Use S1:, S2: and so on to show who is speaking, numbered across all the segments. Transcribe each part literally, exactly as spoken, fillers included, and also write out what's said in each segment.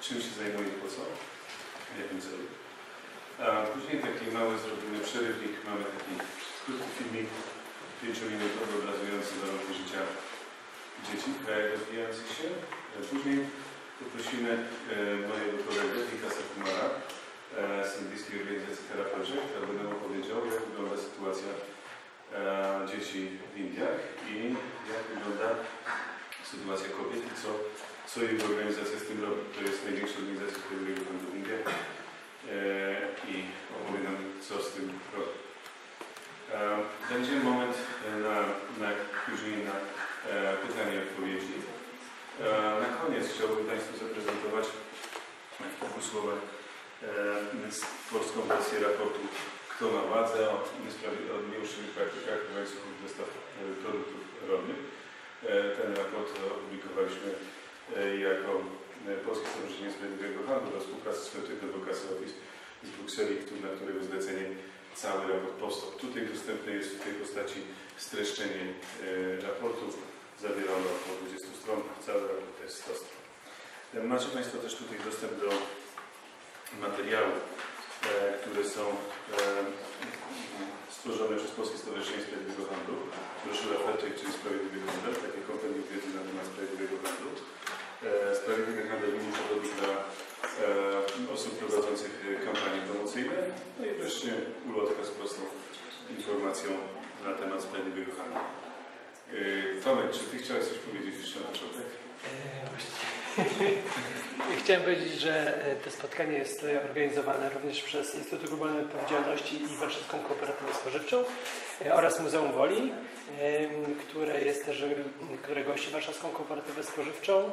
S1: czym się zajmuje i po co, w jakim celu. A później taki mały zrobimy przerywnik, mamy taki krótki filmik, pięciominutowy, obrazujący warunki życia dzieci w krajach rozwijających się. Później poprosimy mojego kolegę Wikasa Kumara z indyjskiej organizacji Terra Project, który będę opowiedział, jak wygląda sytuacja dzieci w Indiach i jak wygląda sytuacja kobiet i co, co jego organizacja z tym robi. To jest największa organizacja Sprawiedliwego Handlu w Indiach i opowie nam, co z tym robi. Będzie moment na, na, później na pytania i odpowiedzi. Na koniec chciałbym Państwu zaprezentować w kilku słowach polską wersję raportu Kto ma władzę o, o nieuczciwych praktykach w łańcuchu dostaw produktów rolnych. Ten raport opublikowaliśmy jako Polskie Stowarzyszenie Sprawiedliwego Handlu we współpracy z Frontier Advocacy Office z Brukseli, na którego zlecenie cały raport powstał. Tutaj dostępne jest w tej postaci streszczenie raportu. Zawiera ono około dwudziestu stron, cały raport to jest sto stron. Macie Państwo też tutaj dostęp do materiałów, które są stworzone przez Polskie Stowarzyszenie Sprawiedliwego Handlu. Broszura Fairtrade, czyli Sprawiedliwy Handel, takie kompendium wiedzy na temat Sprawiedliwego Handlu. Sprawiedliwy Handel mini dla osób prowadzących kampanie promocyjne. No i wreszcie ulotka z prostą informacją na temat Sprawiedliwego Handlu. Tomek, czy Ty chciałeś coś powiedzieć jeszcze na początek?
S2: Chciałem powiedzieć, że to spotkanie jest organizowane również przez Instytut Globalnej Odpowiedzialności i Warszawską Kooperatywę Spożywczą oraz Muzeum Woli, które jest też, które gości Warszawską Kooperatywę Spożywczą.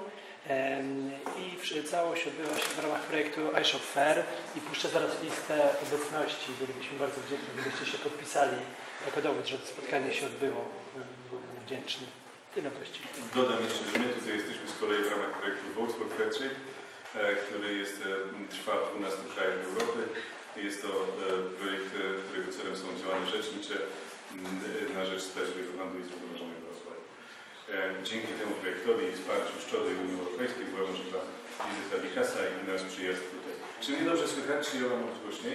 S2: I całość odbywa się w ramach projektu iShop Fair i puszczę zaraz listę obecności. Bylibyśmy bardzo wdzięczni, gdybyście się podpisali jako dowód, że to spotkanie się odbyło. Byłbym wdzięczny. Tyle właściwie.
S1: Dodam jeszcze, że my tutaj jesteśmy z kolei w ramach projektu Vote for Fairtrade, który jest, trwa w dwunastu krajach Europy. Jest to projekt, którego celem są działania rzecznicze na rzecz sprawiedliwego handlu i zrównoważonego rozwoju. Dzięki temu projektowi i wsparciu szczodrej Unii Europejskiej uważam, że ta wizyta Wikasa i nasz przyjazd tutaj. Czy mnie dobrze słychać, czy ja mam mówić głośniej?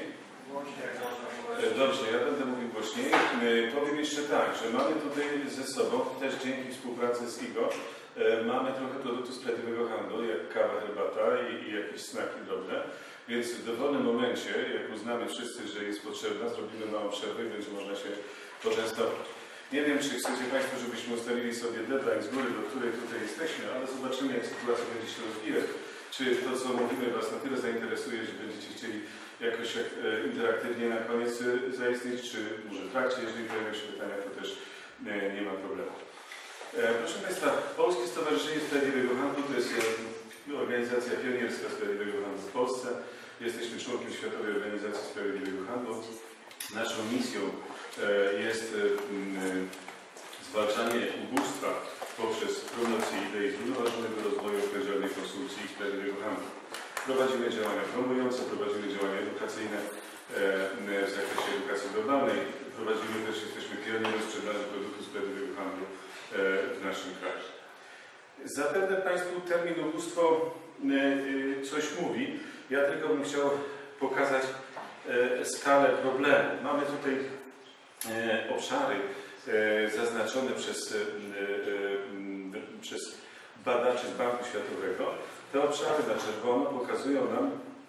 S1: Dobrze, ja będę mówił głośniej. Powiem jeszcze tak, że mamy tutaj ze sobą, też dzięki współpracy z I G O, mamy trochę produktu sprawiedliwego handlu, jak kawa, herbata i, i jakieś snaki drobne. Więc w dowolnym momencie, jak uznamy wszyscy, że jest potrzebna, zrobimy małą przerwę i będzie można się poczęstować. Nie wiem, czy chcecie Państwo, żebyśmy ustalili sobie deadline z góry, do której tutaj jesteśmy, ale zobaczymy, jak sytuacja będzie się rozwijać. Czy to, co mówimy, Was na tyle zainteresuje, że będziecie chcieli jakoś e, interaktywnie na koniec e, zaistnieć, czy może w trakcie, jeżeli pojawią się pytania, to też e, nie ma problemu. E, proszę Państwa, Polskie Stowarzyszenie Sprawiedliwego Handlu to jest e, organizacja pionierska Sprawiedliwego Handlu w Polsce. Jesteśmy członkiem Światowej Organizacji Sprawiedliwego Handlu. Naszą misją e, jest e, zwalczanie ubóstwa poprzez promocję idei zrównoważonego rozwoju, odpowiedzialnej konsumpcji i sprawiedliwego handlu. Prowadzimy działania promujące, prowadzimy działania edukacyjne w zakresie edukacji globalnej. Prowadzimy też, jesteśmy pionierem sprzedaży produktów sprawiedliwego handlu w naszym kraju. Zapewne Państwu termin ubóstwo coś mówi. Ja tylko bym chciał pokazać skalę problemu. Mamy tutaj obszary zaznaczone przez, przez badaczy z Banku Światowego. Te obszary na czerwono pokazują nam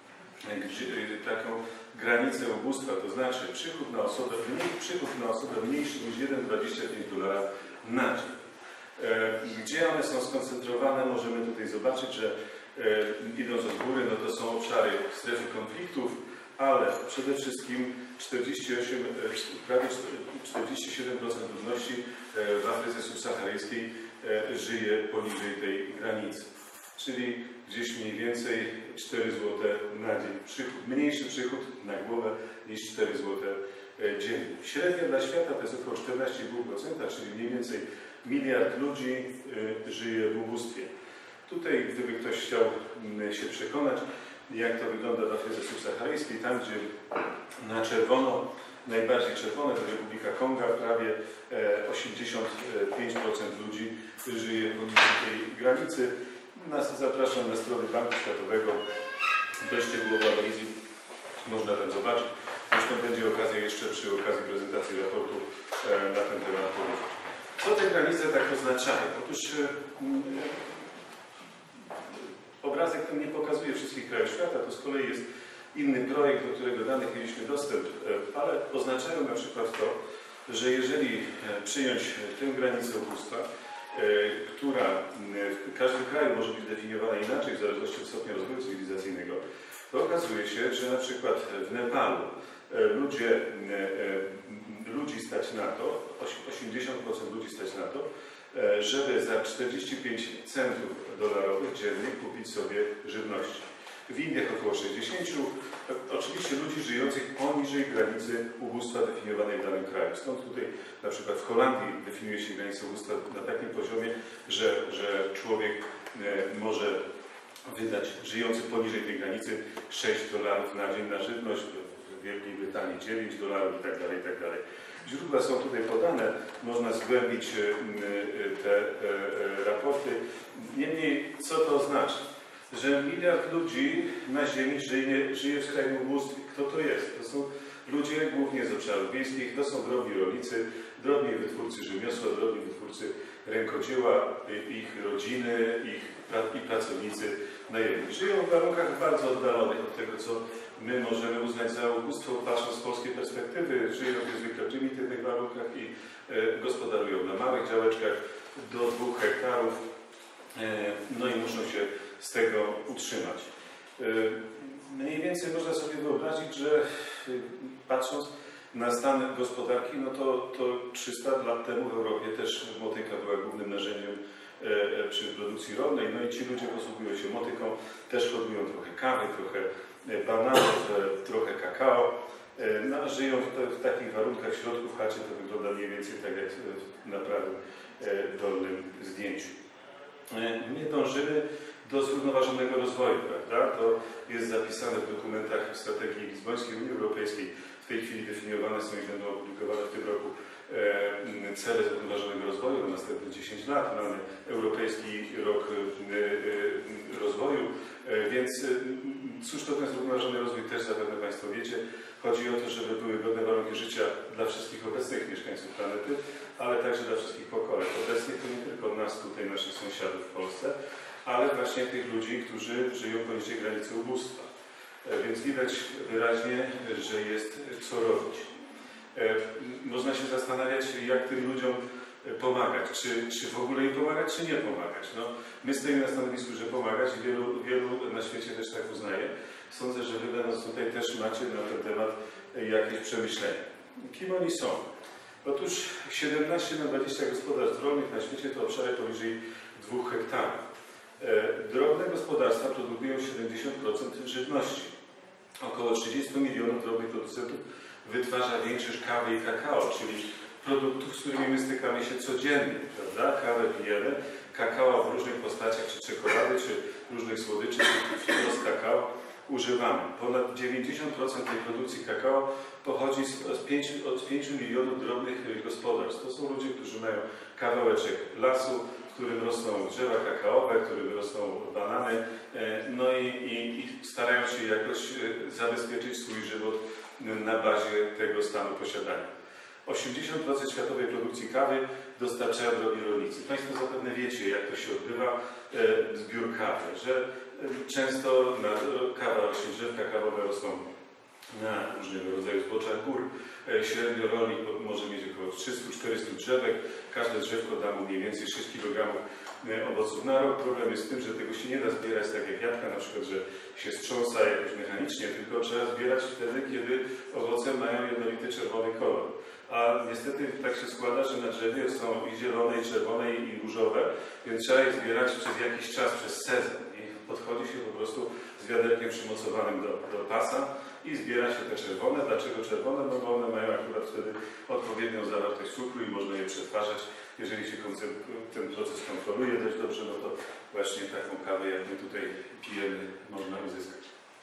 S1: taką granicę ubóstwa, to znaczy przychód na osobę, przychód na osobę mniejszy niż jeden przecinek dwadzieścia pięć dolara na dzień. Gdzie one są skoncentrowane, możemy tutaj zobaczyć, że idąc od góry, no to są obszary strefy konfliktów, ale przede wszystkim czterdzieści osiem, prawie czterdzieści siedem procent ludności w Afryce subsaharyjskiej żyje poniżej tej granicy. Czyli gdzieś mniej więcej cztery złote na dzień. Przychód, mniejszy przychód na głowę niż cztery złote dziennie. Średnia dla świata to jest około czternaście i pół procent, czyli mniej więcej miliard ludzi żyje w ubóstwie. Tutaj, gdyby ktoś chciał się przekonać, jak to wygląda w Afryce subsaharyjskiej, tam gdzie na czerwono, najbardziej czerwone to Republika Konga, prawie osiemdziesiąt pięć procent ludzi żyje poniżej tej granicy. Zapraszam na stronę Banku Światowego. Bez szczegółowej analizy można tam zobaczyć. Zresztą będzie okazja jeszcze przy okazji prezentacji raportu na ten temat powiedzieć. Co te granice tak oznaczają? Otóż obrazek ten nie pokazuje wszystkich krajów świata, to z kolei jest inny projekt, do którego danych mieliśmy dostęp, ale oznaczają na przykład to, że jeżeli przyjąć tę granicę ubóstwa, która w każdym kraju może być definiowana inaczej w zależności od stopnia rozwoju cywilizacyjnego, to okazuje się, że na przykład w Nepalu ludzie, ludzi stać na to, osiemdziesiąt procent ludzi stać na to, żeby za czterdzieści pięć centów dolarowych dziennie kupić sobie żywności. W Indiach około sześćdziesiąt procent, oczywiście ludzi żyjących poniżej granicy ubóstwa definiowanej w danym kraju. Stąd tutaj na przykład w Holandii definiuje się granicę ubóstwa na takim poziomie, że, że człowiek może wydać, żyjący poniżej tej granicy, sześć dolarów na dzień na żywność, w Wielkiej Brytanii dziewięć dolarów itd. itd. Źródła są tutaj podane, można zgłębić te raporty. Niemniej, co to oznacza? Że miliard ludzi na Ziemi żyje, żyje w skrajnym ubóstwie. Kto to jest? To są ludzie głównie z obszarów wiejskich, to są drobni rolnicy, drobni wytwórcy rzemiosła, drobni wytwórcy rękodzieła, ich rodziny, ich i pracownicy najemni. Żyją w warunkach bardzo oddalonych od tego, co my możemy uznać za ubóstwo, patrząc z polskiej perspektywy. Żyją w niezwykle prymitywnych warunkach i e, gospodarują na małych działeczkach do dwóch hektarów, e, no i muszą się z tego utrzymać. E, mniej więcej można sobie wyobrazić, że e, patrząc na stan gospodarki, no to, to trzysta lat temu w Europie też motyka była głównym narzędziem e, przy produkcji rolnej, no i ci ludzie posługują się motyką, też hodują trochę kawy, trochę bananów, trochę kakao. No, żyją w, w takich warunkach w środku w chacie, to wygląda mniej więcej tak jak na prawym dolnym zdjęciu. My dążymy do zrównoważonego rozwoju, prawda? To jest zapisane w dokumentach strategii lizbońskiej Unii Europejskiej. W tej chwili definiowane są i będą opublikowane w tym roku cele zrównoważonego rozwoju na następne dziesięć lat. Mamy Europejski Rok Rozwoju, więc cóż to ten zrównoważony rozwój też zapewne Państwo wiecie. Chodzi o to, żeby były godne warunki życia dla wszystkich obecnych mieszkańców planety, ale także dla wszystkich pokoleń. Obecnie to nie tylko nas, tutaj naszych sąsiadów w Polsce, ale właśnie tych ludzi, którzy żyją poniżej granicy ubóstwa. Więc widać wyraźnie, że jest co robić. Można się zastanawiać, jak tym ludziom pomagać, czy, czy w ogóle im pomagać, czy nie pomagać. No, my stoimy na stanowisku, że pomagać i wielu, wielu na świecie też tak uznaje. Sądzę, że wy będąc tutaj też macie na ten temat jakieś przemyślenia. Kim oni są? Otóż siedemnaście na dwadzieścia gospodarstw rolnych na świecie to obszary poniżej dwóch hektarów. Drobne gospodarstwa produkują siedemdziesiąt procent żywności. Około trzydzieści milionów drobnych producentów wytwarza większość kawy i kakao, czyli produktów, z którymi my stykamy się codziennie, prawda? Kawę pijemy, kakao w różnych postaciach, czy czekolady, czy różnych słodyczy, czy wprost kakao używamy. Ponad dziewięćdziesiąt procent tej produkcji kakao pochodzi z, z, pięciu, od pięciu milionów drobnych gospodarstw. To są ludzie, którzy mają kawałeczek lasu, w którym rosną drzewa kakaowe, w którym rosną banany, no i, i, i starają się jakoś zabezpieczyć swój żywot na bazie tego stanu posiadania. osiemdziesiąt procent światowej produkcji kawy dostarczają drobni rolnicy. Państwo zapewne wiecie, jak to się odbywa, e, zbiór kawy, że e, często na, kawa rośnie, drzewka kawowe rosną na różnego rodzaju zboczach gór. E, średnio rolnik może mieć około trzysta czterysta drzewek. Każde drzewko da mu mniej więcej sześć kilogramów e, owoców na rok. Problem jest w tym, że tego się nie da zbierać tak jak jabłka, na przykład, że się strząsa jakoś mechanicznie, tylko trzeba zbierać wtedy, kiedy owoce mają jednolity czerwony kolor. A niestety tak się składa, że na drzewie są i zielone, i czerwone, i różowe, więc trzeba je zbierać przez jakiś czas, przez sezon. I podchodzi się po prostu z wiaderkiem przymocowanym do, do pasa i zbiera się te czerwone. Dlaczego czerwone? No bo one mają akurat wtedy odpowiednią zawartość cukru i można je przetwarzać. Jeżeli się ten proces kontroluje dość dobrze, no to właśnie taką kawę, jak my tutaj pijemy, można uzyskać.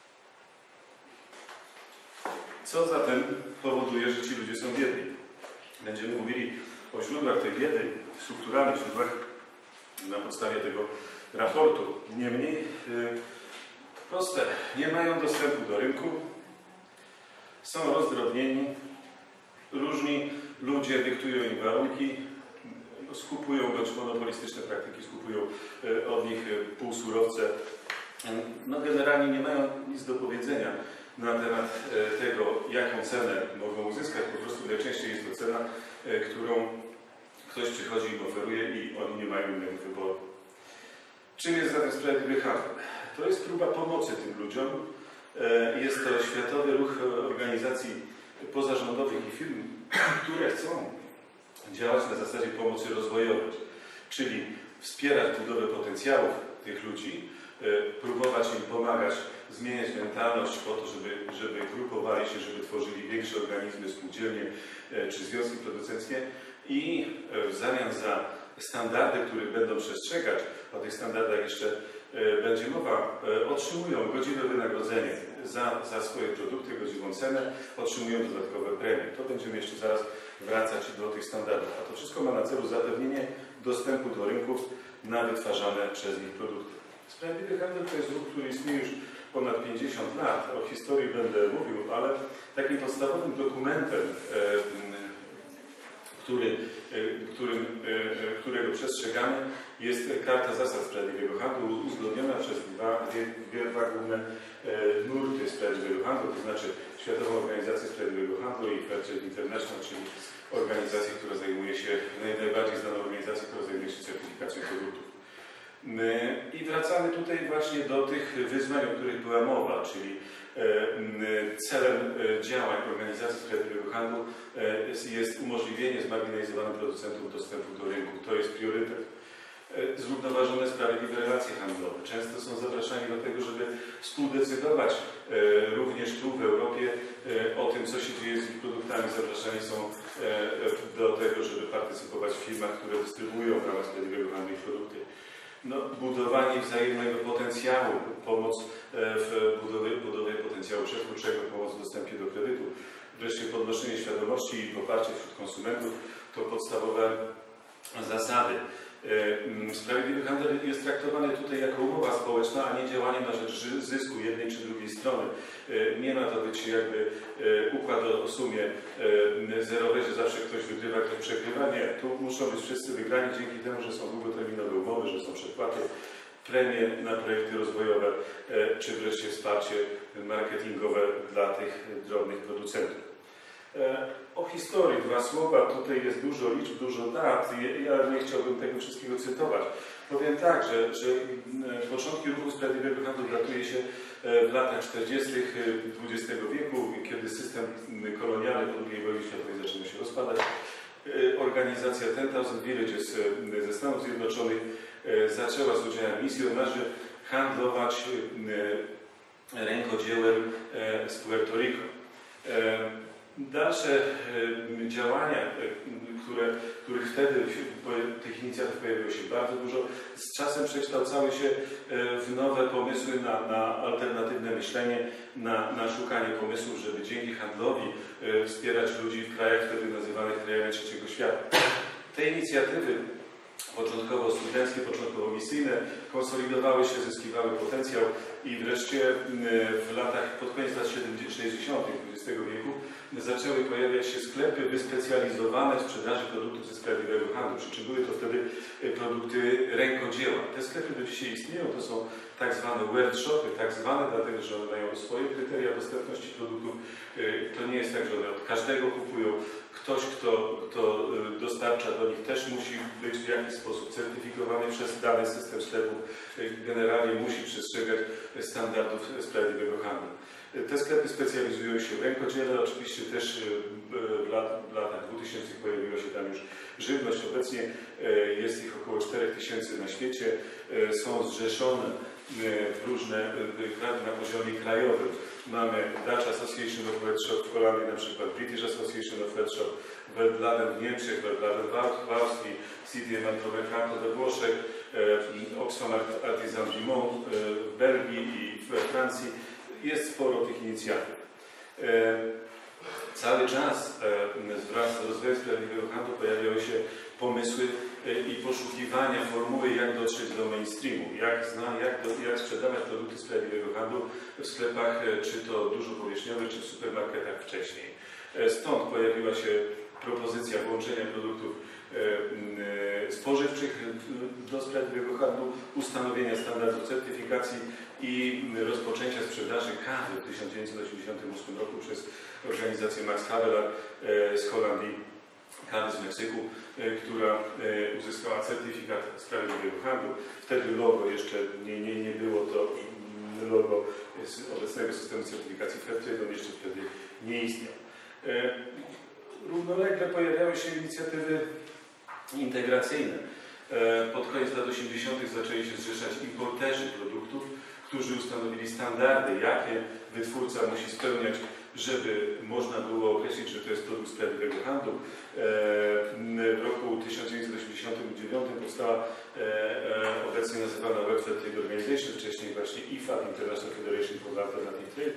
S1: Co zatem powoduje, że ci ludzie są biedni? Będziemy mówili o źródłach tej biedy, strukturalnych źródłach na podstawie tego raportu. Niemniej Proste. Nie mają dostępu do rynku, są rozdrobnieni, różni ludzie dyktują im warunki, skupują bądź monopolistyczne praktyki, skupują od nich półsurowce. No generalnie nie mają nic do powiedzenia na temat tego, jaką cenę mogą uzyskać. Po prostu najczęściej jest to cena, którą ktoś przychodzi i oferuje i oni nie mają innego wyboru. Czym jest zatem sprawiedliwy handel? To jest próba pomocy tym ludziom. Jest to światowy ruch organizacji pozarządowych i firm, które chcą działać na zasadzie pomocy rozwojowej, czyli wspierać budowę potencjałów tych ludzi, próbować im pomagać, zmieniać mentalność po to, żeby, żeby grupowali się, żeby tworzyli większe organizmy, spółdzielnie czy związki producenckie i w zamian za standardy, których będą przestrzegać, o tych standardach jeszcze będzie mowa, otrzymują godziwe wynagrodzenie za, za swoje produkty, godziwą cenę, otrzymują dodatkowe premie. To będziemy jeszcze zaraz wracać do tych standardów. A to wszystko ma na celu zapewnienie dostępu do rynków na wytwarzane przez nich produkty. Sprawiedliwy handel to jest ruch, który istnieje już ponad pięćdziesiąt lat. O historii będę mówił, ale takim podstawowym dokumentem, który, którym, którego przestrzegamy, jest Karta Zasad Sprawiedliwego Handlu, uzgodniona przez dwa, dwie, dwa główne nurty sprawiedliwego handlu, to znaczy Światową Organizację Sprawiedliwego Handlu i Fair Trade International, czyli organizację, która zajmuje się, najbardziej znaną organizacją, która zajmuje się certyfikacją produktów. I wracamy tutaj właśnie do tych wyzwań, o których była mowa, czyli celem działań Organizacji Sprawiedliwego Handlu jest umożliwienie zmarginalizowanym producentom dostępu do rynku. To jest priorytet. Zrównoważone, sprawiedliwe relacje handlowe. Często są zapraszani do tego, żeby współdecydować również tu w Europie o tym, co się dzieje z ich produktami. Zapraszani są do tego, żeby partycypować w firmach, które dystrybuują w ramach sprawiedliwego handlu ich produkty. No, budowanie wzajemnego potencjału, pomoc w budowie, budowie potencjału przestępczego, pomoc w dostępie do kredytu, wreszcie podnoszenie świadomości i poparcie wśród konsumentów to podstawowe zasady. Sprawiedliwy handel jest traktowany tutaj jako umowa społeczna, a nie działanie na rzecz zysku jednej czy drugiej strony. Nie ma to być jakby układ o sumie zerowej, że zawsze ktoś wygrywa, ktoś przegrywa. Nie, tu muszą być wszyscy wygrani dzięki temu, że są długoterminowe umowy, że są przedpłaty, premie na projekty rozwojowe, czy wreszcie wsparcie marketingowe dla tych drobnych producentów. O historii dwa słowa, tutaj jest dużo liczb, dużo dat, ja nie chciałbym tego wszystkiego cytować. Powiem tak, że, że początki ruchu sprawiedliwego handlu datuje się w latach czterdziestych dwudziestego wieku, kiedy system kolonialny po drugiej wojnie światowej zaczyna się rozpadać. Organizacja Ten Thousand Villages ze Stanów Zjednoczonych zaczęła z udziałem misjonarzy handlować rękodziełem z Puerto Rico. Dalsze działania, które, których wtedy tych inicjatyw pojawiło się bardzo dużo, z czasem przekształcały się w nowe pomysły na, na alternatywne myślenie, na, na szukanie pomysłów, żeby dzięki handlowi wspierać ludzi w krajach wtedy nazywanych krajami trzeciego świata. Te inicjatywy, początkowo studenckie, początkowo misyjne, konsolidowały się, zyskiwały potencjał i wreszcie w latach, pod koniec lat sześćdziesiątych dwudziestego wieku zaczęły pojawiać się sklepy wyspecjalizowane w sprzedaży produktów ze sprawiedliwego handlu, przy czym były to wtedy produkty rękodzieła. Te sklepy do dzisiaj istnieją, to są tak zwane workshopy, tak zwane, dlatego że one mają swoje kryteria dostępności produktów. To nie jest tak, że one od każdego kupują. Ktoś, kto, kto dostarcza do nich, też musi być w jakiś sposób certyfikowany przez dany system sklepów. Generalnie musi przestrzegać standardów sprawiedliwego handlu. Te sklepy specjalizują się w rękodziele, oczywiście też w, lat, w latach dwutysięcznych pojawiła się tam już żywność. Obecnie jest ich około czterech tysięcy na świecie. Są zrzeszone w różne, na poziomie krajowym. Mamy Dutch Association of Workshop w Holandii, na przykład British Association of Workshop, Weltladen w Niemczech, Weltladen w Austrii, C D M Mercato we Włoszech, Oxfam Artisan du Monde w Belgii i we Francji. Jest sporo tych inicjatyw. Cały czas wraz z rozwojem sprawiedliwego handlu pojawiały się pomysły i poszukiwania formuły, jak dotrzeć do mainstreamu, jak, zna, jak, do, jak sprzedawać produkty sprawiedliwego handlu w sklepach, czy to dużo powierzchniowych, czy w supermarketach wcześniej. Stąd pojawiła się propozycja włączenia produktów spożywczych do sprawiedliwego handlu, ustanowienia standardów certyfikacji i rozpoczęcia sprzedaży kawy w tysiąc dziewięćset osiemdziesiątym ósmym roku przez organizację Max Havelaar z Holandii, kawy z Meksyku, która uzyskała certyfikat sprawiedliwego handlu. Wtedy logo jeszcze nie, nie, nie było to logo z obecnego systemu certyfikacji Fairtrade, on jeszcze wtedy nie istniał. Równolegle pojawiały się inicjatywy integracyjne. Pod koniec lat osiemdziesiątych zaczęli się zrzeszać importerzy produktów, którzy ustanowili standardy, jakie wytwórca musi spełniać, żeby można było określić, że to jest produkt sprawiedliwego handlu. W roku tysiąc dziewięćset osiemdziesiątym dziewiątym powstała obecnie nazywana World Fair Trade Organization, wcześniej właśnie I F A D, International Federation for Alternative Trade.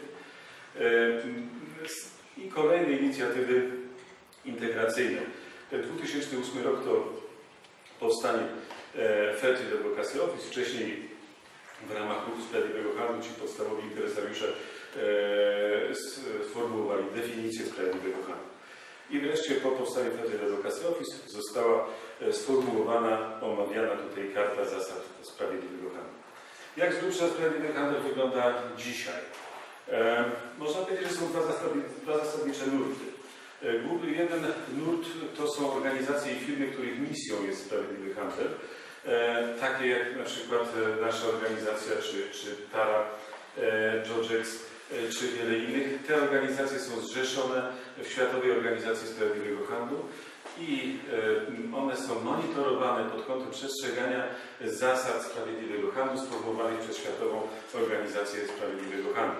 S1: I kolejne inicjatywy integracyjne. dwa tysiące ósmy rok to powstanie Fair Trade Advocacy Office, wcześniej w ramach ruchu sprawiedliwego handlu ci podstawowi interesariusze sformułowali definicję sprawiedliwego handlu. I wreszcie po powstaniu Fair Trade Advocacy Office została sformułowana, omawiana tutaj karta zasad sprawiedliwego handlu. Jak z grubsza sprawiedliwy handel wygląda dzisiaj? E, można powiedzieć, że są dwa, dwa zasadnicze nurty. E, główny jeden nurt to są organizacje i firmy, których misją jest sprawiedliwy handel. E, takie jak na przykład nasza organizacja, czy, czy Tara, e, Georgex, e, czy wiele innych. Te organizacje są zrzeszone w Światowej Organizacji Sprawiedliwego Handlu i e, one są monitorowane pod kątem przestrzegania zasad sprawiedliwego handlu sformułowanych przez Światową Organizację Sprawiedliwego Handlu.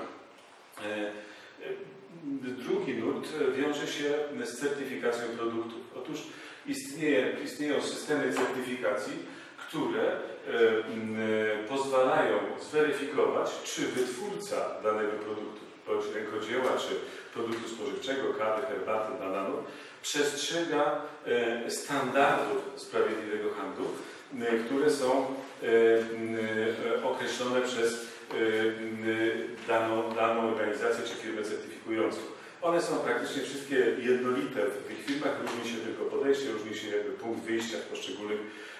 S1: Drugi nurt wiąże się z certyfikacją produktów. Otóż istnieje, istnieją systemy certyfikacji, które pozwalają zweryfikować, czy wytwórca danego produktu, bądź rękodzieła, czy produktu spożywczego, kawy, herbaty, bananów, przestrzega standardów sprawiedliwego handlu, które są określone przez daną, daną organizację czy firmę certyfikującą. One są praktycznie wszystkie jednolite w tych firmach, różni się tylko podejście, różni się jakby punkt wyjścia w poszczególnych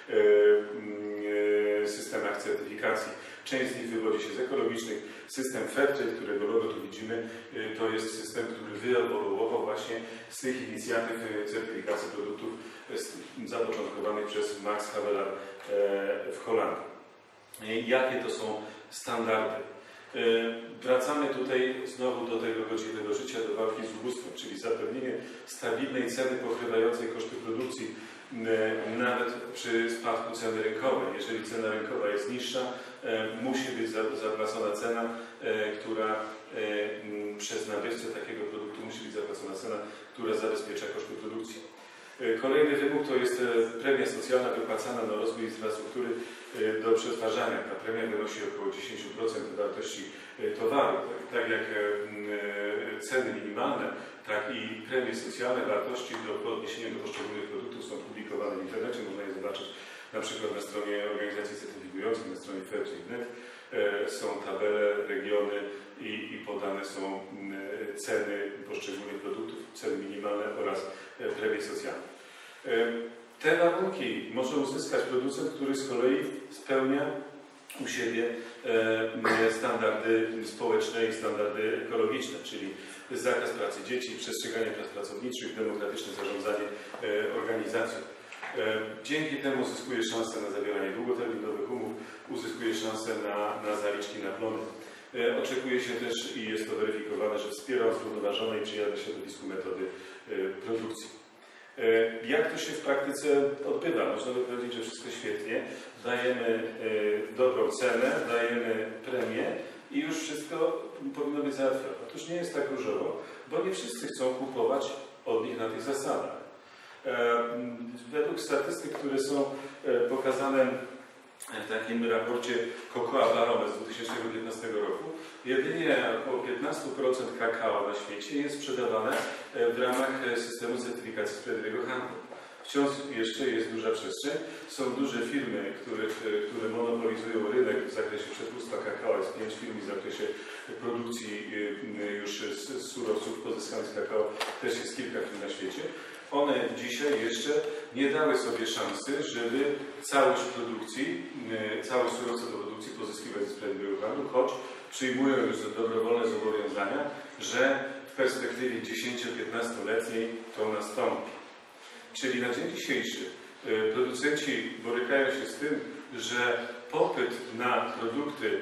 S1: systemach certyfikacji. Część z nich wywodzi się z ekologicznych. System Fairtrade, którego logo tu widzimy, to jest system, który wyewoluował właśnie z tych inicjatyw certyfikacji produktów zapoczątkowanych przez Max Havelaar w Holandii. Jakie to są standardy? Wracamy tutaj znowu do tego godziwego życia, do walki z ubóstwem, czyli zapewnienie stabilnej ceny pokrywającej koszty produkcji nawet przy spadku ceny rynkowej. Jeżeli cena rynkowa jest niższa, musi być zapłacona cena, która przez nabywcę takiego produktu musi być zapłacona cena, która zabezpiecza koszty produkcji. Kolejny wymóg to jest premia socjalna wypłacana na rozwój infrastruktury do przetwarzania. Ta premia wynosi około dziesięć procent wartości towaru. Tak jak ceny minimalne, tak i premie socjalne wartości do odniesienia do poszczególnych produktów są publikowane w internecie. Można je zobaczyć na przykład na stronie organizacji certyfikującej, na stronie Fairtrade kropka net. Są tabele, regiony i, i podane są ceny poszczególnych produktów, ceny minimalne oraz premie socjalne. Te warunki może uzyskać producent, który z kolei spełnia u siebie standardy społeczne i standardy ekologiczne, czyli zakaz pracy dzieci, przestrzeganie praw pracowniczych, demokratyczne zarządzanie organizacją. Dzięki temu uzyskuje szansę na zawieranie długoterminowych umów, uzyskuje szansę na, na zaliczki na plony. Oczekuje się też i jest to weryfikowane, że wspiera zrównoważone i przyjazne środowisku metody produkcji. Jak to się w praktyce odbywa? Można by powiedzieć, że wszystko świetnie. Dajemy dobrą cenę, dajemy premię i już wszystko powinno być załatwione. Otóż nie jest tak różowo, bo nie wszyscy chcą kupować od nich na tych zasadach. Według statystyk, które są pokazane w takim raporcie Cocoa Barometr z dwa tysiące piętnastego roku, jedynie około piętnaście procent kakao na świecie jest sprzedawane w ramach systemu certyfikacji sprawiedliwego handlu. Wciąż jeszcze jest duża przestrzeń. Są duże firmy, które, które monopolizują rynek w zakresie przetwórstwa kakao. Jest pięć firm w zakresie produkcji już z surowców pozyskanych z kakao. Też jest kilka firm na świecie. One dzisiaj jeszcze nie dały sobie szansy, żeby całość produkcji, całość surowca do produkcji pozyskiwać ze sprawiedliwego handlu, choć przyjmują już dobrowolne zobowiązania, że w perspektywie dziesięcio-piętnastoletniej to nastąpi. Czyli na dzień dzisiejszy producenci borykają się z tym, że popyt na produkty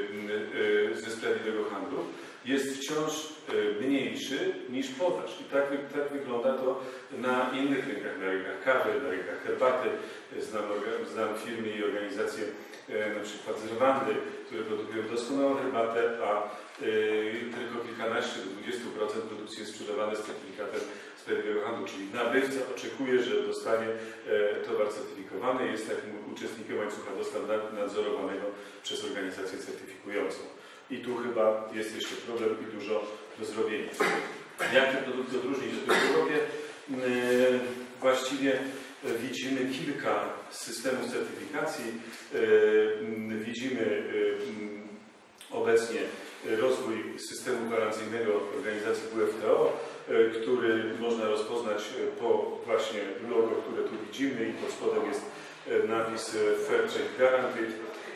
S1: ze sprawiedliwego handlu jest wciąż mniejszy niż podaż. I tak, tak wygląda to na innych rynkach, na rynkach kawy, na rynkach herbaty. Znam, znam firmy i organizacje na przykład z Rwandy, które produkują doskonałą herbatę, a tylko kilkanaście do dwudziestu procent produkcji jest sprzedawane z certyfikatem sprawiedliwego handlu, czyli nabywca oczekuje, że dostanie towar certyfikowany, jest takim uczestnikiem łańcucha dostaw nadzorowanego przez organizację certyfikującą. I tu chyba jest jeszcze problem i dużo do zrobienia. Jak te produkty odróżnić w Europie? Właściwie widzimy kilka systemów certyfikacji. Widzimy obecnie rozwój systemu gwarancyjnego organizacji W F T O, który można rozpoznać po właśnie logo, które tu widzimy i pod spodem jest napis Fair Trade Guaranteed.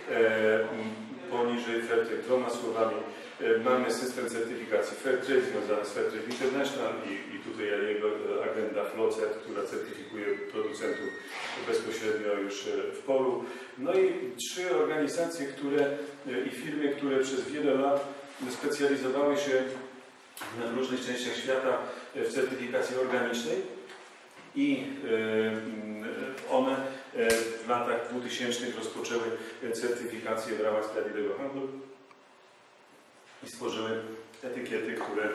S1: Poniżej Fair Trade dwoma słowami mamy system certyfikacji Fair Trade związany z Fair Trade International i, i tutaj jego agenda FLOCERT, która certyfikuje producentów bezpośrednio już w polu. No i trzy organizacje, które i firmy, które przez wiele lat specjalizowały się w różnych częściach świata w certyfikacji organicznej i one w latach dwutysięcznych rozpoczęły certyfikację w ramach sprawiedliwego handlu i stworzyły etykiety, które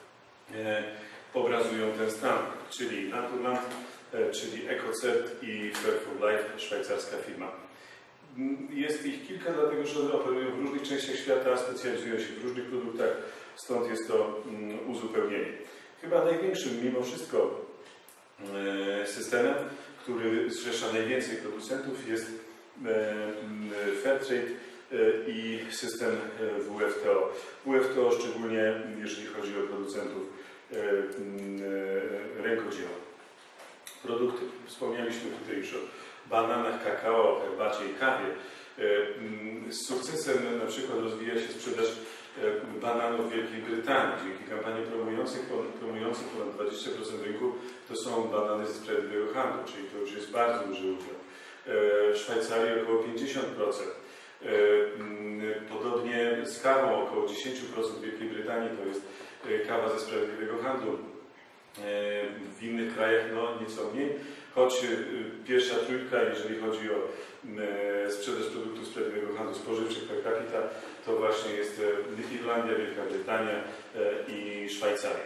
S1: obrazują ten stan, czyli Naturland, czyli EcoCert i Fair for Life, szwajcarska firma. Jest ich kilka, dlatego że one operują w różnych częściach świata, specjalizują się w różnych produktach, stąd jest to uzupełnienie. Chyba największym mimo wszystko systemem, który zrzesza najwięcej producentów, jest Fairtrade i system W F T O. W F T O szczególnie jeżeli chodzi o producentów rękodzieła. Produkty, wspomnieliśmy tutaj już o bananach, kakao, herbacie i kawie. Z sukcesem na przykład rozwija się sprzedaż bananów w Wielkiej Brytanii. Dzięki kampanii promującej, promującej ponad dwadzieścia procent rynku to są banany ze sprawiedliwego handlu, czyli to już jest bardzo duży udział. W Szwajcarii około pięćdziesiąt procent. Podobnie z kawą około dziesięć procent w Wielkiej Brytanii to jest kawa ze sprawiedliwego handlu. W innych krajach no nieco mniej, choć pierwsza trójka, jeżeli chodzi o sprzedaż produktów sprawiedliwego handlu spożywczych per capita, to właśnie jest Irlandia, Wielka Brytania i Szwajcaria.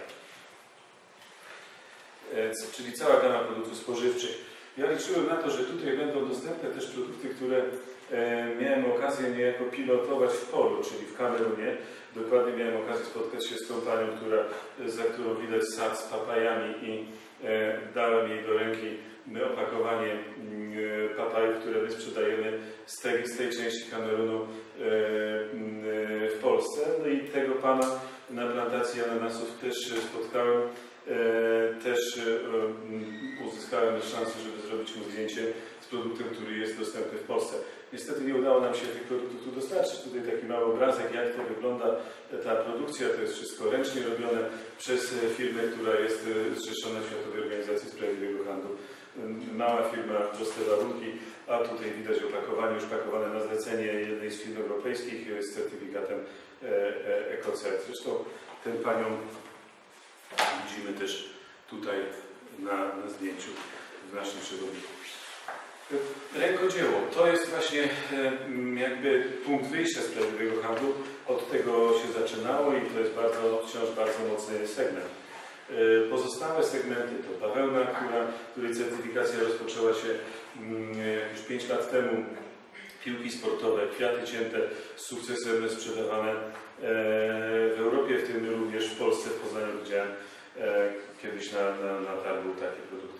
S1: Czyli cała gama produktów spożywczych. Ja liczyłem na to, że tutaj będą dostępne też produkty, które miałem okazję niejako pilotować w polu, czyli w Kamerunie. Dokładnie miałem okazję spotkać się z tą panią, która, za którą widać sad z papajami i dałem jej do ręki opakowanie papajów, które my sprzedajemy z tej, z tej części Kamerunu w Polsce. No i tego pana na plantacji ananasów też spotkałem. Też uzyskałem szansę, żeby zrobić mu zdjęcie z produktem, który jest dostępny w Polsce. Niestety nie udało nam się tych produktów tu dostarczyć. Tutaj taki mały obrazek, jak to wygląda ta produkcja. To jest wszystko ręcznie robione przez firmę, która jest zrzeszona w Światowej Organizacji Sprawiedliwego Handlu. Mała firma, proste warunki, a tutaj widać opakowanie już pakowane na zlecenie jednej z firm europejskich z certyfikatem EcoCert. Zresztą tę panią widzimy też tutaj na, na zdjęciu w naszym przewodniku. Rękodzieło to jest właśnie jakby punkt wyjścia sprawiedliwego handlu. Od tego się zaczynało i to jest bardzo, wciąż bardzo mocny segment. Pozostałe segmenty to bawełna, która, której certyfikacja rozpoczęła się już pięć lat temu. Piłki sportowe, kwiaty cięte z sukcesem sprzedawane w Europie, w tym również w Polsce, w Poznaniu widziałem kiedyś na, na, na targu takie produkty.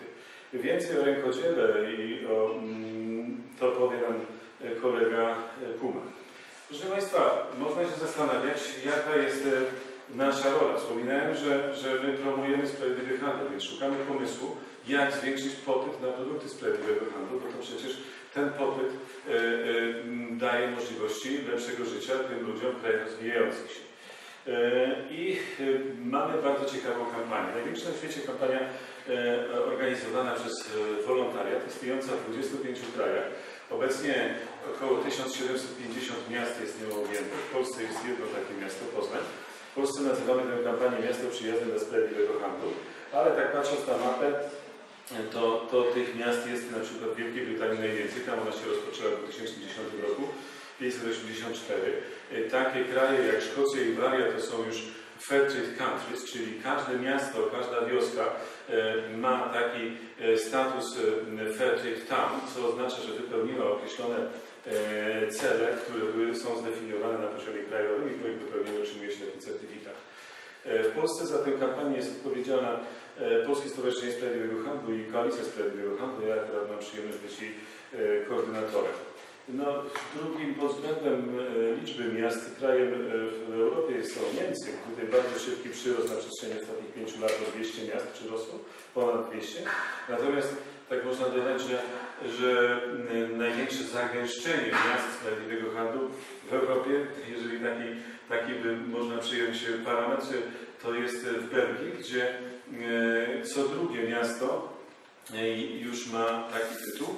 S1: Więcej o rękodziele i o to powie nam kolega Kuma. Proszę Państwa, można się zastanawiać, jaka jest nasza rola. Wspominałem, że, że my promujemy sprawiedliwy handel, więc szukamy pomysłu, jak zwiększyć popyt na produkty sprawiedliwego handlu, bo to przecież ten popyt e, e, daje możliwości lepszego życia tym ludziom w krajach rozwijających się. E, I e, mamy bardzo ciekawą kampanię. Największa na świecie kampania e, organizowana przez wolontariat, istniejąca w dwudziestu pięciu krajach. Obecnie około tysiąc siedemset pięćdziesiąt miast jest nią objętych. W Polsce jest jedno takie miasto, Poznań. W Polsce nazywamy tę kampanię Miasto Przyjazne do Sprawiedliwego Handlu, ale tak patrząc na mapę, to, to tych miast jest na przykład w Wielkiej Brytanii najwięcej. Tam ona się rozpoczęła w dwa tysiące dziesiątym roku, pięćset osiemdziesiąt cztery. Takie kraje jak Szkocja i Walia to są już fair trade countries, czyli każde miasto, każda wioska ma taki status fair trade town, co oznacza, że wypełniła określone cele, które były, są zdefiniowane na poziomie krajowym i po ich wypełnieniu otrzymuje się taki certyfikat. W Polsce za tę kampanię jest odpowiedzialna Polskie Stowarzyszenie Sprawiedliwego Handlu i Koalicja Sprawiedliwego Handlu. Ja akurat mam przyjemność być jej koordynatorem. No, drugim pod względem liczby miast krajem w Europie są Niemcy. Tutaj bardzo szybki przyrost na przestrzeni ostatnich pięciu lat o dwieście miast przyrosło, ponad dwieście. Natomiast tak można dodać, że, że największe zagęszczenie miast sprawiedliwego handlu w Europie, jeżeli taki, taki by można przyjąć parametr, to jest w Belgii, gdzie co drugie miasto już ma taki tytuł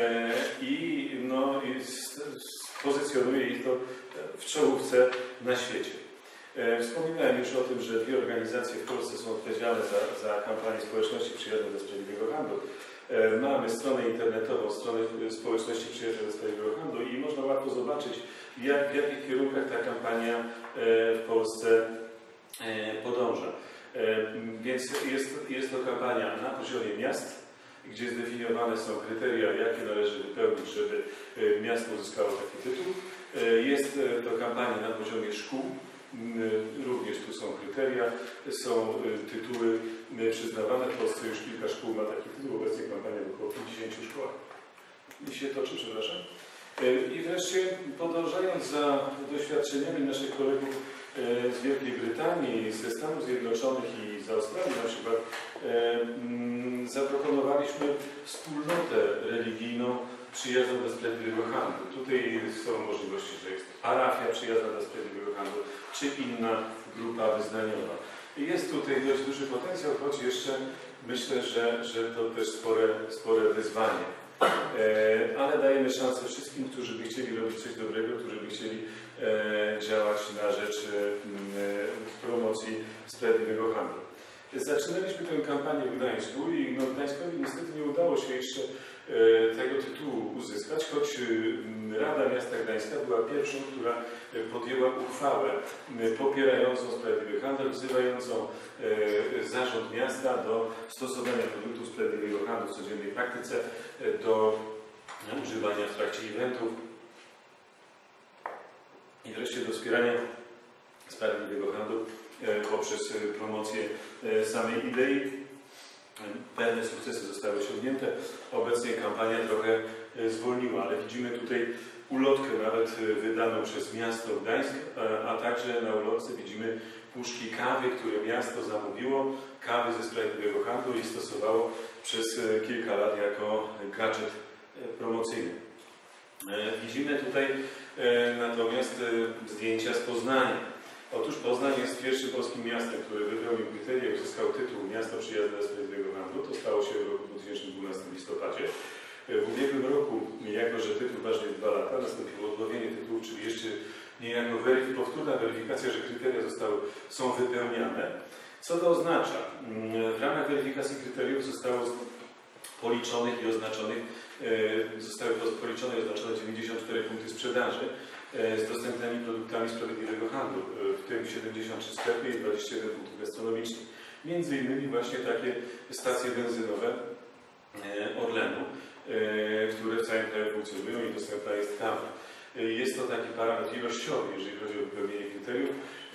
S1: i no, pozycjonuje ich to w czołówce na świecie. Wspominałem już o tym, że dwie organizacje w Polsce są odpowiedzialne za, za kampanię społeczności przyjaznej do sprawiedliwego handlu. Mamy stronę internetową, stronę społeczności przyjaznej do sprawiedliwego handlu i można łatwo zobaczyć, jak, w jakich kierunkach ta kampania w Polsce podąża. Więc jest, jest to kampania na poziomie miast, gdzie zdefiniowane są kryteria, jakie należy wypełnić, żeby miasto uzyskało taki tytuł. Jest to kampania na poziomie szkół. Również tu są kryteria, są tytuły przyznawane. W Polsce już kilka szkół ma taki tytuł, obecnie kampania w około pięćdziesięciu szkołach i się toczy, przepraszam. I wreszcie podążając za doświadczeniami naszych kolegów z Wielkiej Brytanii, ze Stanów Zjednoczonych i z Australii na przykład, zaproponowaliśmy wspólnotę religijną przyjazną do sprawiedliwego handlu. Tutaj są możliwości, że jest parafia przyjazna do sprawiedliwego handlu, czy inna grupa wyznaniowa. Jest tutaj dość duży potencjał, choć jeszcze myślę, że, że to też spore, spore wyzwanie. E, ale dajemy szansę wszystkim, którzy by chcieli robić coś dobrego, którzy by chcieli e, działać na rzecz e, promocji sprawiedliwego handlu. Zaczynaliśmy tę kampanię w Gdańsku i no, Gdańskowi niestety nie udało się jeszcze e, tego tytułu uzyskać, choć e, Rada Miasta Gdańska była pierwszą, która podjęła uchwałę e, popierającą sprawiedliwy handel, wzywającą e, zarząd miasta do stosowania produktów sprawiedliwego handlu w codziennej praktyce, e, do e, używania w trakcie eventów i wreszcie do wspierania sprawiedliwego handlu poprzez promocję samej idei. Pewne sukcesy zostały osiągnięte. Obecnie kampania trochę zwolniła, ale widzimy tutaj ulotkę nawet wydaną przez miasto Gdańsk, a także na ulotce widzimy puszki kawy, które miasto zamówiło, kawy ze sprawiedliwego handlu i stosowało przez kilka lat jako gadżet promocyjny. Widzimy tutaj natomiast zdjęcia z Poznania. Otóż Poznań jest pierwszym polskim miastem, które wypełnił kryteria i uzyskał tytuł Miasto Przyjazne do Sprawiedliwego Handlu. To stało się w roku dwa tysiące dwunastym w listopadzie. W ubiegłym roku, jako że tytuł ważył dwa lata, nastąpiło odnowienie tytułu, czyli jeszcze niejako weryf- powtórna weryfikacja, że kryteria zostały, są wypełniane. Co to oznacza? W ramach weryfikacji kryteriów zostało policzonych i oznaczonych, zostały policzone i oznaczone dziewięćdziesiąt cztery punkty sprzedaży z dostępnymi produktami sprawiedliwego handlu, w tym siedemdziesiąt trzy sklepy i dwadzieścia jeden punktów gastronomicznych. Między innymi właśnie takie stacje benzynowe Orlenu, które w całym kraju funkcjonują i dostępna jest kawa. Jest to taki parametr ilościowy, jeżeli chodzi o wypełnienie kryteriów. Na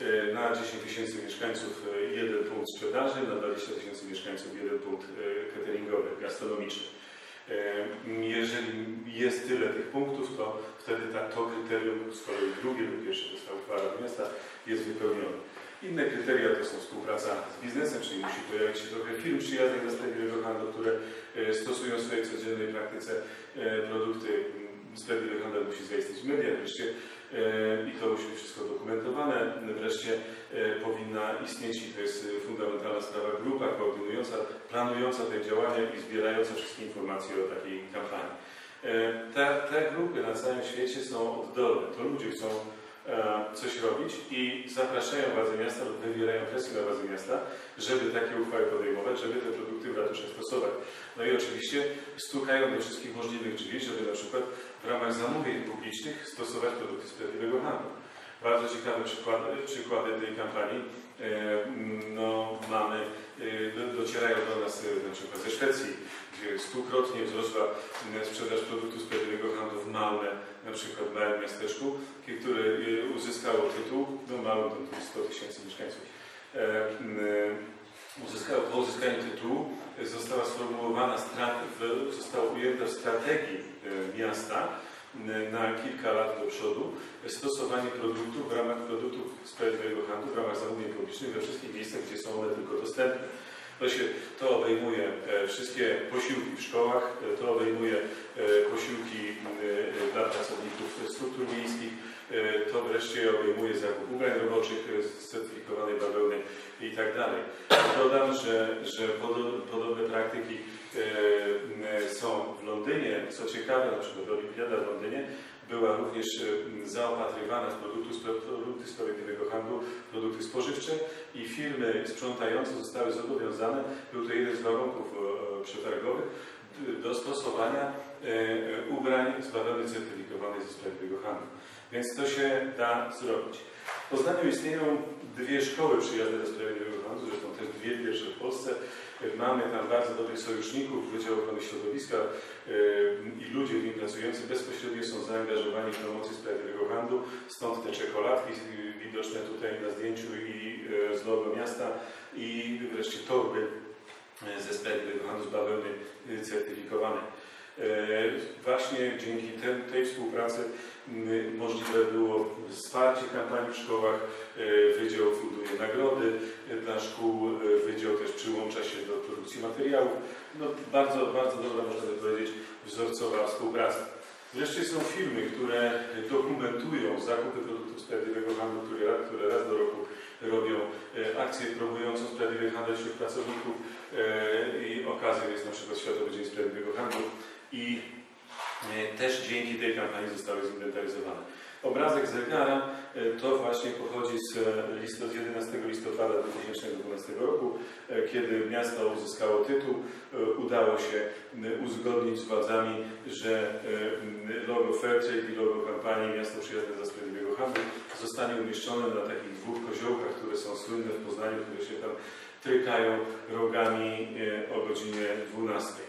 S1: na dziesięć tysięcy mieszkańców jeden punkt sprzedaży, na dwadzieścia tysięcy mieszkańców jeden punkt cateringowy, gastronomiczny. Jeżeli jest tyle tych punktów, to wtedy to kryterium, z kolei drugie lub pierwsze, to jest ta uchwała miasta, jest wypełnione. Inne kryteria to są współpraca z biznesem, czyli musi pojawić się trochę firm przyjaznych do sprawiedliwego handlu, które stosują w swojej codziennej praktyce produkty. Sprawiedliwy handel musi zaistnieć w mediach wreszcie i to musi być wszystko dokumentowane. Wreszcie powinna istnieć, i to jest fundamentalna sprawa, grupa koordynująca, planująca te działania i zbierająca wszystkie informacje o takiej kampanii. Te, te grupy na całym świecie są oddolne. To ludzie chcą coś robić i zapraszają władze miasta lub wywierają presję na władze miasta, żeby takie uchwały podejmować, żeby te produkty w ratuszach stosować. No i oczywiście stukają do wszystkich możliwych drzwi, żeby na przykład w ramach zamówień publicznych stosować produkty sprawiedliwego handlu. Bardzo ciekawe przykłady, przykłady tej kampanii no, mamy, docierają do nas na przykład ze Szwecji, gdzie stukrotnie wzrosła sprzedaż produktów sprawiedliwego handlu w Malmö, na przykład w małym miasteczku, które uzyskało tytuł, no Malmö to sto tysięcy mieszkańców, uzyskało, po uzyskaniu tytułu została sformułowana, została ujęta w strategii miasta na kilka lat do przodu stosowanie produktów w ramach produktów sprawiedliwego handlu, w ramach zamówień publicznych we wszystkich miejscach, gdzie są one tylko dostępne. To, się, to obejmuje wszystkie posiłki w szkołach, to obejmuje posiłki dla pracowników struktur miejskich, to wreszcie obejmuje zakup ubrań roboczych z certyfikowanej bawełny i tak dalej. Dodam, że, że podobne praktyki są w Londynie. Co ciekawe, na przykład Olimpiada w Londynie była również zaopatrywana w produkty, produkty sprawiedliwego handlu, produkty spożywcze i firmy sprzątające zostały zobowiązane, był to jeden z warunków przetargowych, do stosowania ubrań z bawełny certyfikowanej ze sprawiedliwego handlu. Więc to się da zrobić. W Poznaniu istnieją dwie szkoły przyjazne do sprawiedliwego handlu, zresztą też dwie pierwsze w Polsce. Mamy tam bardzo dobrych sojuszników, Wydział Ochrony Środowiska i ludzie w nim pracujący bezpośrednio są zaangażowani w promocję sprawiedliwego handlu. Stąd te czekoladki widoczne tutaj na zdjęciu i z logo miasta i wreszcie torby ze sprawiedliwego handlu z bawełny certyfikowane. Właśnie dzięki tej, tej współpracy możliwe było wsparcie kampanii w szkołach, Wydział funduje nagrody dla szkół, Wydział też przyłącza się do produkcji materiałów. No, bardzo, bardzo dobra, można by powiedzieć, wzorcowa współpraca. Wreszcie są firmy, które dokumentują zakupy produktów sprawiedliwego handlu, które, które raz do roku robią akcję promującą sprawiedliwy handel wśród pracowników i okazją jest na przykład Światowy Dzień Sprawiedliwego Handlu i też dzięki tej kampanii zostały zinwentaryzowane. Obrazek zegara to właśnie pochodzi z, list z jedenastego listopada dwa tysiące dwunastego roku, kiedy miasto uzyskało tytuł. Udało się uzgodnić z władzami, że logo Fairtrade i logo kampanii Miasto Przyjazne dla Sprawiedliwego Handlu zostanie umieszczone na takich dwóch koziołkach, które są słynne w Poznaniu, które się tam trykają rogami o godzinie dwunastej.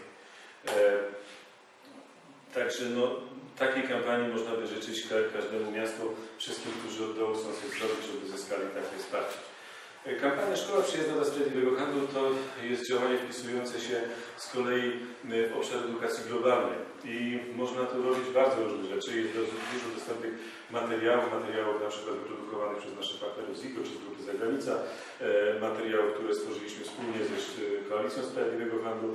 S1: Także no, takiej kampanii można by życzyć każdemu miastu, wszystkim, którzy od dołu są sobie zrobić, żeby zyskali takie wsparcie. Kampania Szkoła Przyjazna dla Sprawiedliwego Handlu to jest działanie wpisujące się z kolei w obszar edukacji globalnej i można tu robić bardzo różne rzeczy. Jest dużo dostępnych materiałów, materiałów na przykład wyprodukowanych przez naszych partnerów z I K O czy z Grupy Zagranica, materiałów, które stworzyliśmy wspólnie ze Koalicją Sprawiedliwego Handlu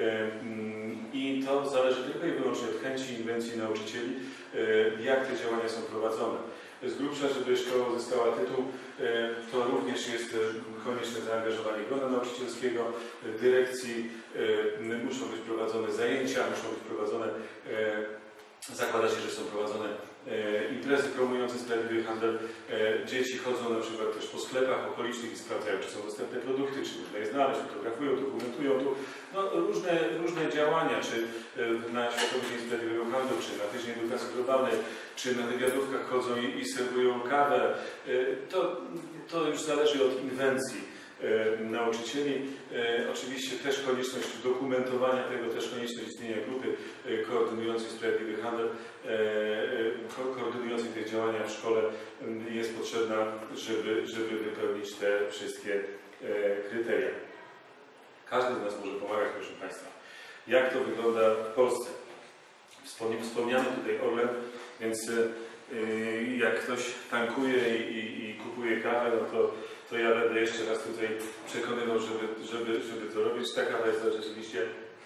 S1: i to zależy tylko i wyłącznie od chęci i inwencji nauczycieli, jak te działania są prowadzone. Z grubsza, żeby szkoła uzyskała tytuł, to również jest konieczne zaangażowanie grona nauczycielskiego, dyrekcji, muszą być prowadzone zajęcia, muszą być prowadzone, zakłada się, że są prowadzone imprezy promujące sprawiedliwy handel. Dzieci chodzą na przykład też po sklepach okolicznych i sprawdzają, czy są dostępne produkty, czy można je znaleźć, fotografują, dokumentują tu. No, różne, różne działania, czy na Światowy Dzień Sprawiedliwego Handlu, czy na Tydzień Edukacji Globalnej, czy na wywiadówkach chodzą i, i serwują kawę. To, to już zależy od inwencji nauczycieli. Oczywiście też konieczność dokumentowania tego, też konieczność istnienia grupy koordynującej sprawiedliwy handel, koordynującej te działania w szkole jest potrzebna, żeby, żeby wypełnić te wszystkie kryteria. Każdy z nas może pomagać, proszę Państwa. Jak to wygląda w Polsce? Wspomniany tutaj Orlen, więc jak ktoś tankuje i, i, i kupuje kawę, no to, to ja będę jeszcze raz tutaj przekonywał, żeby, żeby, żeby to robić. Ta kawa jest rzeczywiście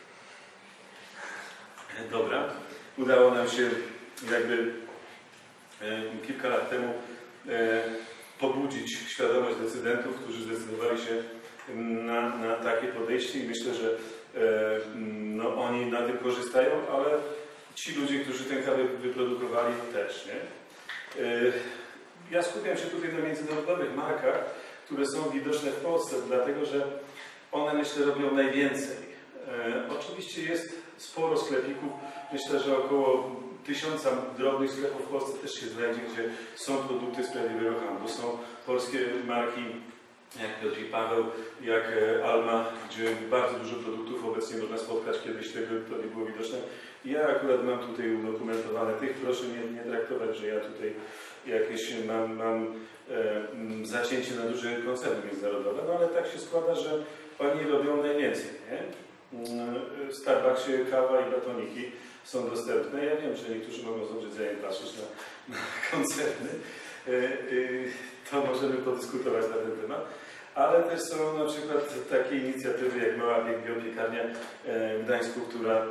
S1: dobra. Udało nam się jakby kilka lat temu pobudzić świadomość decydentów, którzy zdecydowali się na, na takie podejście i myślę, że no, oni na tym korzystają, ale ci ludzie, którzy tę kawę wyprodukowali, też, nie? Ja skupiam się tutaj na międzynarodowych markach, które są widoczne w Polsce, dlatego że one, myślę, robią najwięcej. Oczywiście jest sporo sklepików, myślę, że około tysiąca drobnych sklepów w Polsce też się znajdzie, gdzie są produkty sprawiedliwego handlu. Są polskie marki jak Piotr i Paweł, jak Alma, gdzie bardzo dużo produktów obecnie można spotkać, kiedyś tego to nie było widoczne. Ja akurat mam tutaj udokumentowane tych, proszę nie, nie traktować, że ja tutaj jakieś mam, mam e, zacięcie na duże koncerny międzynarodowe, no ale tak się składa, że oni robią najwięcej, nie? W Starbucksie kawa i batoniki są dostępne. Ja wiem, że niektórzy mogą z obrzydzeniem patrzeć na, na koncerny. E, e, to możemy podyskutować na ten temat. Ale też są na przykład takie inicjatywy jak Mała Biopiekarnia w Gdańsku, która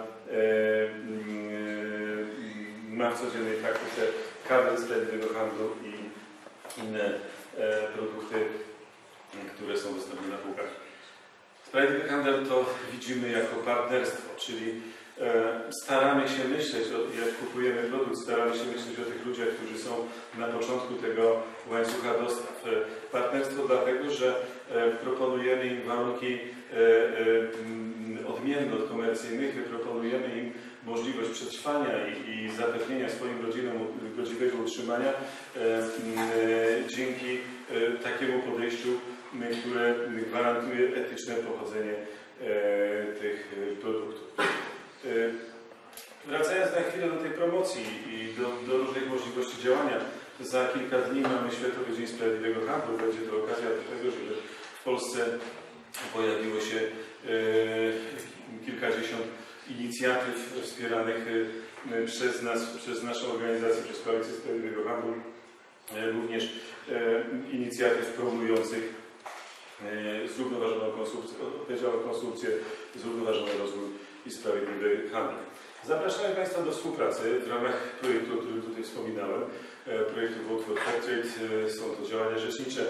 S1: ma w codziennej praktyce kawę ze sprawiedliwego handlu i inne produkty, które są dostępne na półkach. Sprawiedliwy handel to widzimy jako partnerstwo, czyli staramy się myśleć, jak kupujemy produkt, staramy się myśleć o tych ludziach, którzy są na początku tego łańcucha dostaw. Partnerstwo dlatego, że proponujemy im warunki odmienne od komercyjnych, proponujemy im możliwość przetrwania i, i zapewnienia swoim rodzinom godziwego utrzymania dzięki takiemu podejściu, które gwarantuje etyczne pochodzenie tych produktów. Wracając na chwilę do tej promocji i do, do różnych możliwości działania, za kilka dni mamy Światowy Dzień Sprawiedliwego Handlu. Będzie to okazja do tego, żeby w Polsce pojawiło się e, kilkadziesiąt inicjatyw wspieranych e, przez nas, przez naszą organizację, przez Koalicję Sprawiedliwego Handlu, e, również e, inicjatyw promujących e, zrównoważoną konsumpcję, odpowiedzialną konsumpcję, zrównoważony rozwój i sprawiedliwy handel. Zapraszamy Państwa do współpracy w ramach projektu, o którym tutaj wspominałem, projektu Vote for Fairtrade. Są to działania rzecznicze.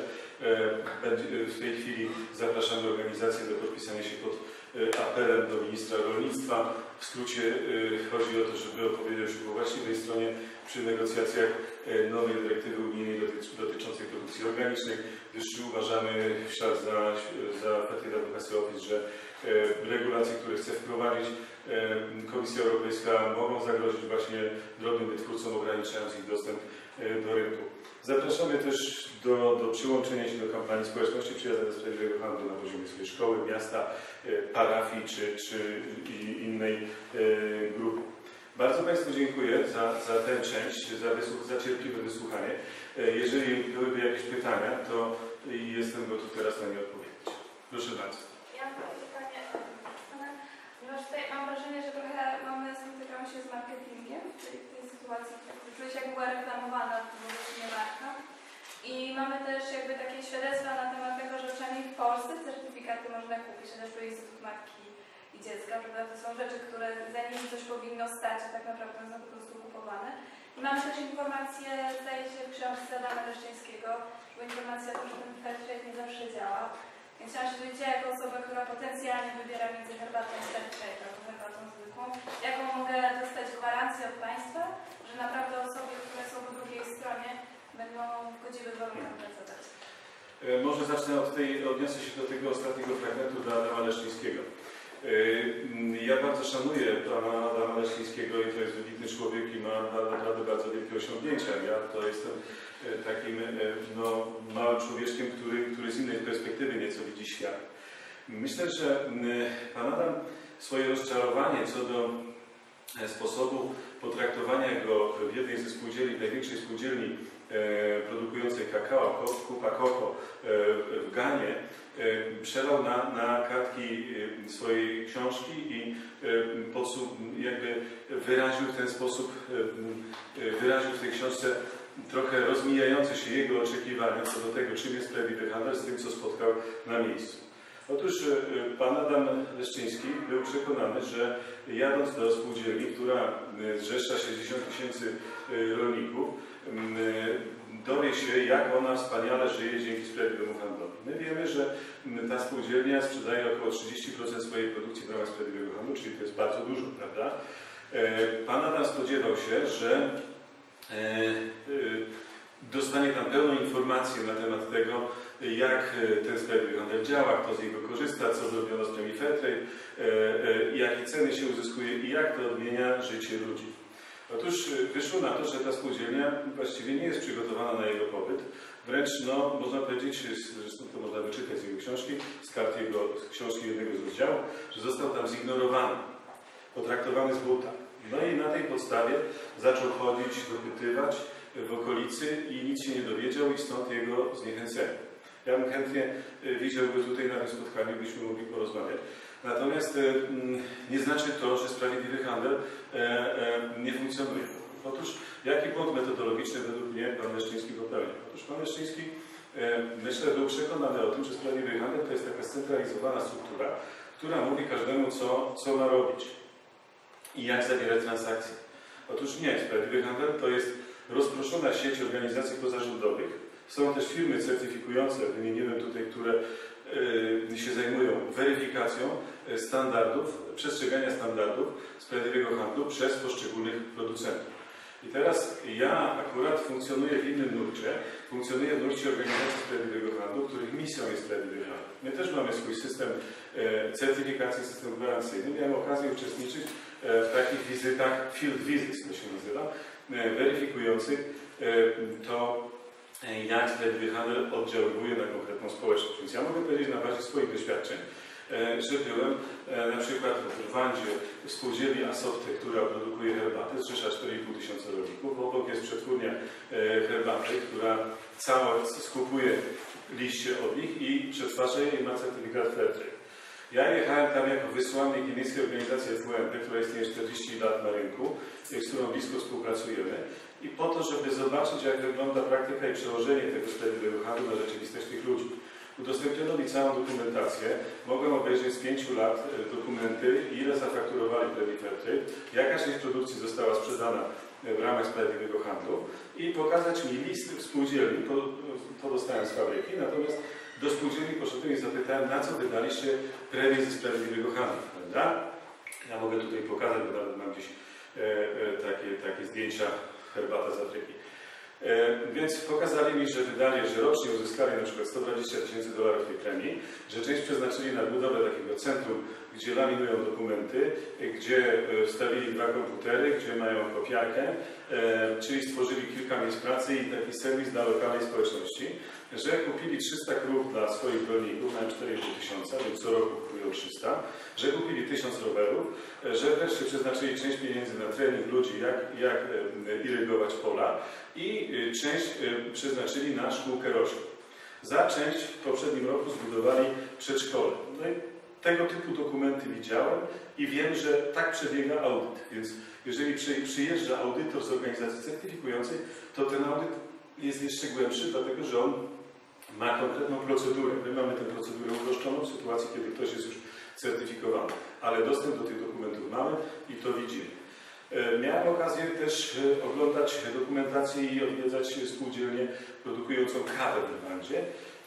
S1: W tej chwili zapraszamy organizację do podpisania się pod apelem do ministra rolnictwa. W skrócie chodzi o to, żeby opowiedział się po właściwej stronie przy negocjacjach nowej dyrektywy unijnej dotyczącej produkcji organicznej, gdyż uważamy w ślad za, za Petty Advocacy Office, że regulacje, które chce wprowadzić Komisja Europejska, mogą zagrozić właśnie drobnym wytwórcom, ograniczając ich dostęp do rynku. Zapraszamy też do, do przyłączenia się do kampanii społeczności przyjaznej do sprawiedliwego handlu na poziomie swojej szkoły, miasta, parafii czy, czy innej grupy. Bardzo Państwu dziękuję za, za tę część, za, wysłuch, za cierpliwe wysłuchanie. Jeżeli byłyby jakieś pytania, to jestem gotów teraz na nie odpowiedzieć. Proszę bardzo.
S3: Ja mam pytanie, ponieważ tutaj mam wrażenie, że trochę mamy, spotykamy się z marketingiem, czyli w tej sytuacji, czuję się jak była reklamowana w marka. I mamy też jakby takie świadectwa na temat tego, że przynajmniej w Polsce certyfikaty można kupić, chociażby Instytut Matki i Dziecka, prawda? To są rzeczy, które za nimi coś powinno stać, a tak naprawdę są po prostu kupowane. I mamy też informacje, zdaje się, w książce Adama Leszczyńskiego, bo informacja o tym, że ten Fairtrade nie zawsze działa. Więc chciałam się dowiedzieć, jako osoba, która potencjalnie wybiera między herbatą Fairtrade a herbatą zwykłą, jaką mogę dostać gwarancję od Państwa, że naprawdę osoby, które są po drugiej stronie, będą w godziwych warunkach pracować.
S1: Może zacznę od tej, odniosę się do tego ostatniego fragmentu dla Adama Leszczyńskiego. Ja bardzo szanuję pana Adama Leszczyńskiego i to jest wybitny człowiek i ma naprawdę bardzo wielkie osiągnięcia. Ja to jestem takim no, małym człowieczkiem, który, który z innej perspektywy nieco widzi świat. Myślę, że pan Adam swoje rozczarowanie co do sposobu potraktowania go w jednej ze spółdzielni, największej spółdzielni produkującej kakao, Kupa Koko w Ganie, przelał na, na kartki swojej książki i jakby wyraził w ten sposób, wyraził w tej książce trochę rozmijające się jego oczekiwania co do tego, czym jest sprawiedliwy handel, z tym, co spotkał na miejscu. Otóż pan Adam Leszczyński był przekonany, że jadąc do spółdzielni, która zrzesza sześćdziesiąt tysięcy rolników, dowie się, jak ona wspaniale żyje dzięki sprawiedliwemu handlowi. My wiemy, że ta spółdzielnia sprzedaje około trzydzieści procent swojej produkcji w ramach sprawiedliwego handlu, czyli to jest bardzo dużo, prawda? Pan Adam spodziewał się, że dostanie tam pełną informację na temat tego, jak ten sprawiedliwy handel działa, kto z niego korzysta, co zrobiono z premii Fairtrade, jakie ceny się uzyskuje i jak to odmienia życie ludzi. Otóż wyszło na to, że ta spółdzielnia właściwie nie jest przygotowana na jego pobyt. Wręcz, no, można powiedzieć, zresztą to można wyczytać z jego książki, z kart jego, z książki jednego z rozdziałów, że został tam zignorowany, potraktowany z buta. No i na tej podstawie zaczął chodzić, dopytywać w okolicy i nic się nie dowiedział i stąd jego zniechęcenie. Ja bym chętnie widział go tutaj na tym spotkaniu, byśmy mogli porozmawiać. Natomiast nie znaczy to, że sprawiedliwy handel nie funkcjonuje. Otóż jaki błąd metodologiczny według mnie pan Leszczyński popełnił? Otóż pan Leszczyński, myślę, był przekonany o tym, że sprawiedliwy handel to jest taka scentralizowana struktura, która mówi każdemu, co, co ma robić i jak zawierać transakcje. Otóż nie, sprawiedliwy handel to jest rozproszona sieć organizacji pozarządowych. Są też firmy certyfikujące, wymieniłem tutaj, które się zajmują weryfikacją standardów, przestrzegania standardów sprawiedliwego handlu przez poszczególnych producentów. I teraz ja akurat funkcjonuję w innym nurcie, funkcjonuję w nurcie organizacji sprawiedliwego handlu, których misją jest sprawiedliwy handel. My też mamy swój system certyfikacji, system gwarancyjny. Miałem okazję uczestniczyć w takich wizytach, field visits to się nazywa, weryfikujących to, jak sprawiedliwy handel oddziaływuje na konkretną społeczność. Więc ja mogę powiedzieć na bazie swoich doświadczeń, że byłem na przykład w Rwandzie w spółdzielni Asopte, która produkuje herbatę, zrzesza cztery i pół tysiąca rolników. Obok jest przetwórnia herbaty, która cała skupuje liście od nich i przetwarza je i ma certyfikat Fairtrade. Ja jechałem tam jako wysłannik niemieckiej organizacji F U N P, która istnieje czterdzieści lat na rynku, z którą blisko współpracujemy. I po to, żeby zobaczyć, jak wygląda praktyka i przełożenie tego sprawiedliwego handlu na rzeczywistość tych ludzi. Udostępniono mi całą dokumentację. Mogłem obejrzeć z pięciu lat dokumenty, ile zafakturowali premii Fairtrade, jaka część produkcji została sprzedana w ramach sprawiedliwego handlu i pokazać mi listy spółdzielni, to, to dostałem z fabryki, natomiast do spółdzielni poszedłem i zapytałem, na co wydaliście premię ze sprawiedliwego handlu, prawda? Ja mogę tutaj pokazać, bo nawet mam gdzieś e, e, takie, takie zdjęcia herbata z Afryki. E, więc pokazali mi, że wydali, że rocznie uzyskali na przykład sto dwadzieścia tysięcy dolarów tej premii, że część przeznaczyli na budowę takiego centrum, gdzie laminują dokumenty, gdzie wstawili dwa komputery, gdzie mają kopiarkę, e, czyli stworzyli kilka miejsc pracy i taki serwis dla lokalnej społeczności, że kupili trzysta krów dla swoich rolników, mają cztery i pół tysiąca, więc co roku kupują trzysta, że kupili tysiąc rowerów, że wreszcie przeznaczyli część pieniędzy na trening ludzi, jak, jak irygować pola i część przeznaczyli na szkółkę roślin. Za część w poprzednim roku zbudowali przedszkole. No i tego typu dokumenty widziałem i wiem, że tak przebiega audyt. Więc jeżeli przyjeżdża audytor z organizacji certyfikującej, to ten audyt jest jeszcze głębszy, dlatego że on ma konkretną procedurę. My mamy tę procedurę uproszczoną w sytuacji, kiedy ktoś jest już certyfikowany. Ale dostęp do tych dokumentów mamy i to widzimy. Miałem okazję też oglądać dokumentację i odwiedzać spółdzielnię produkującą kawę w Rwandzie.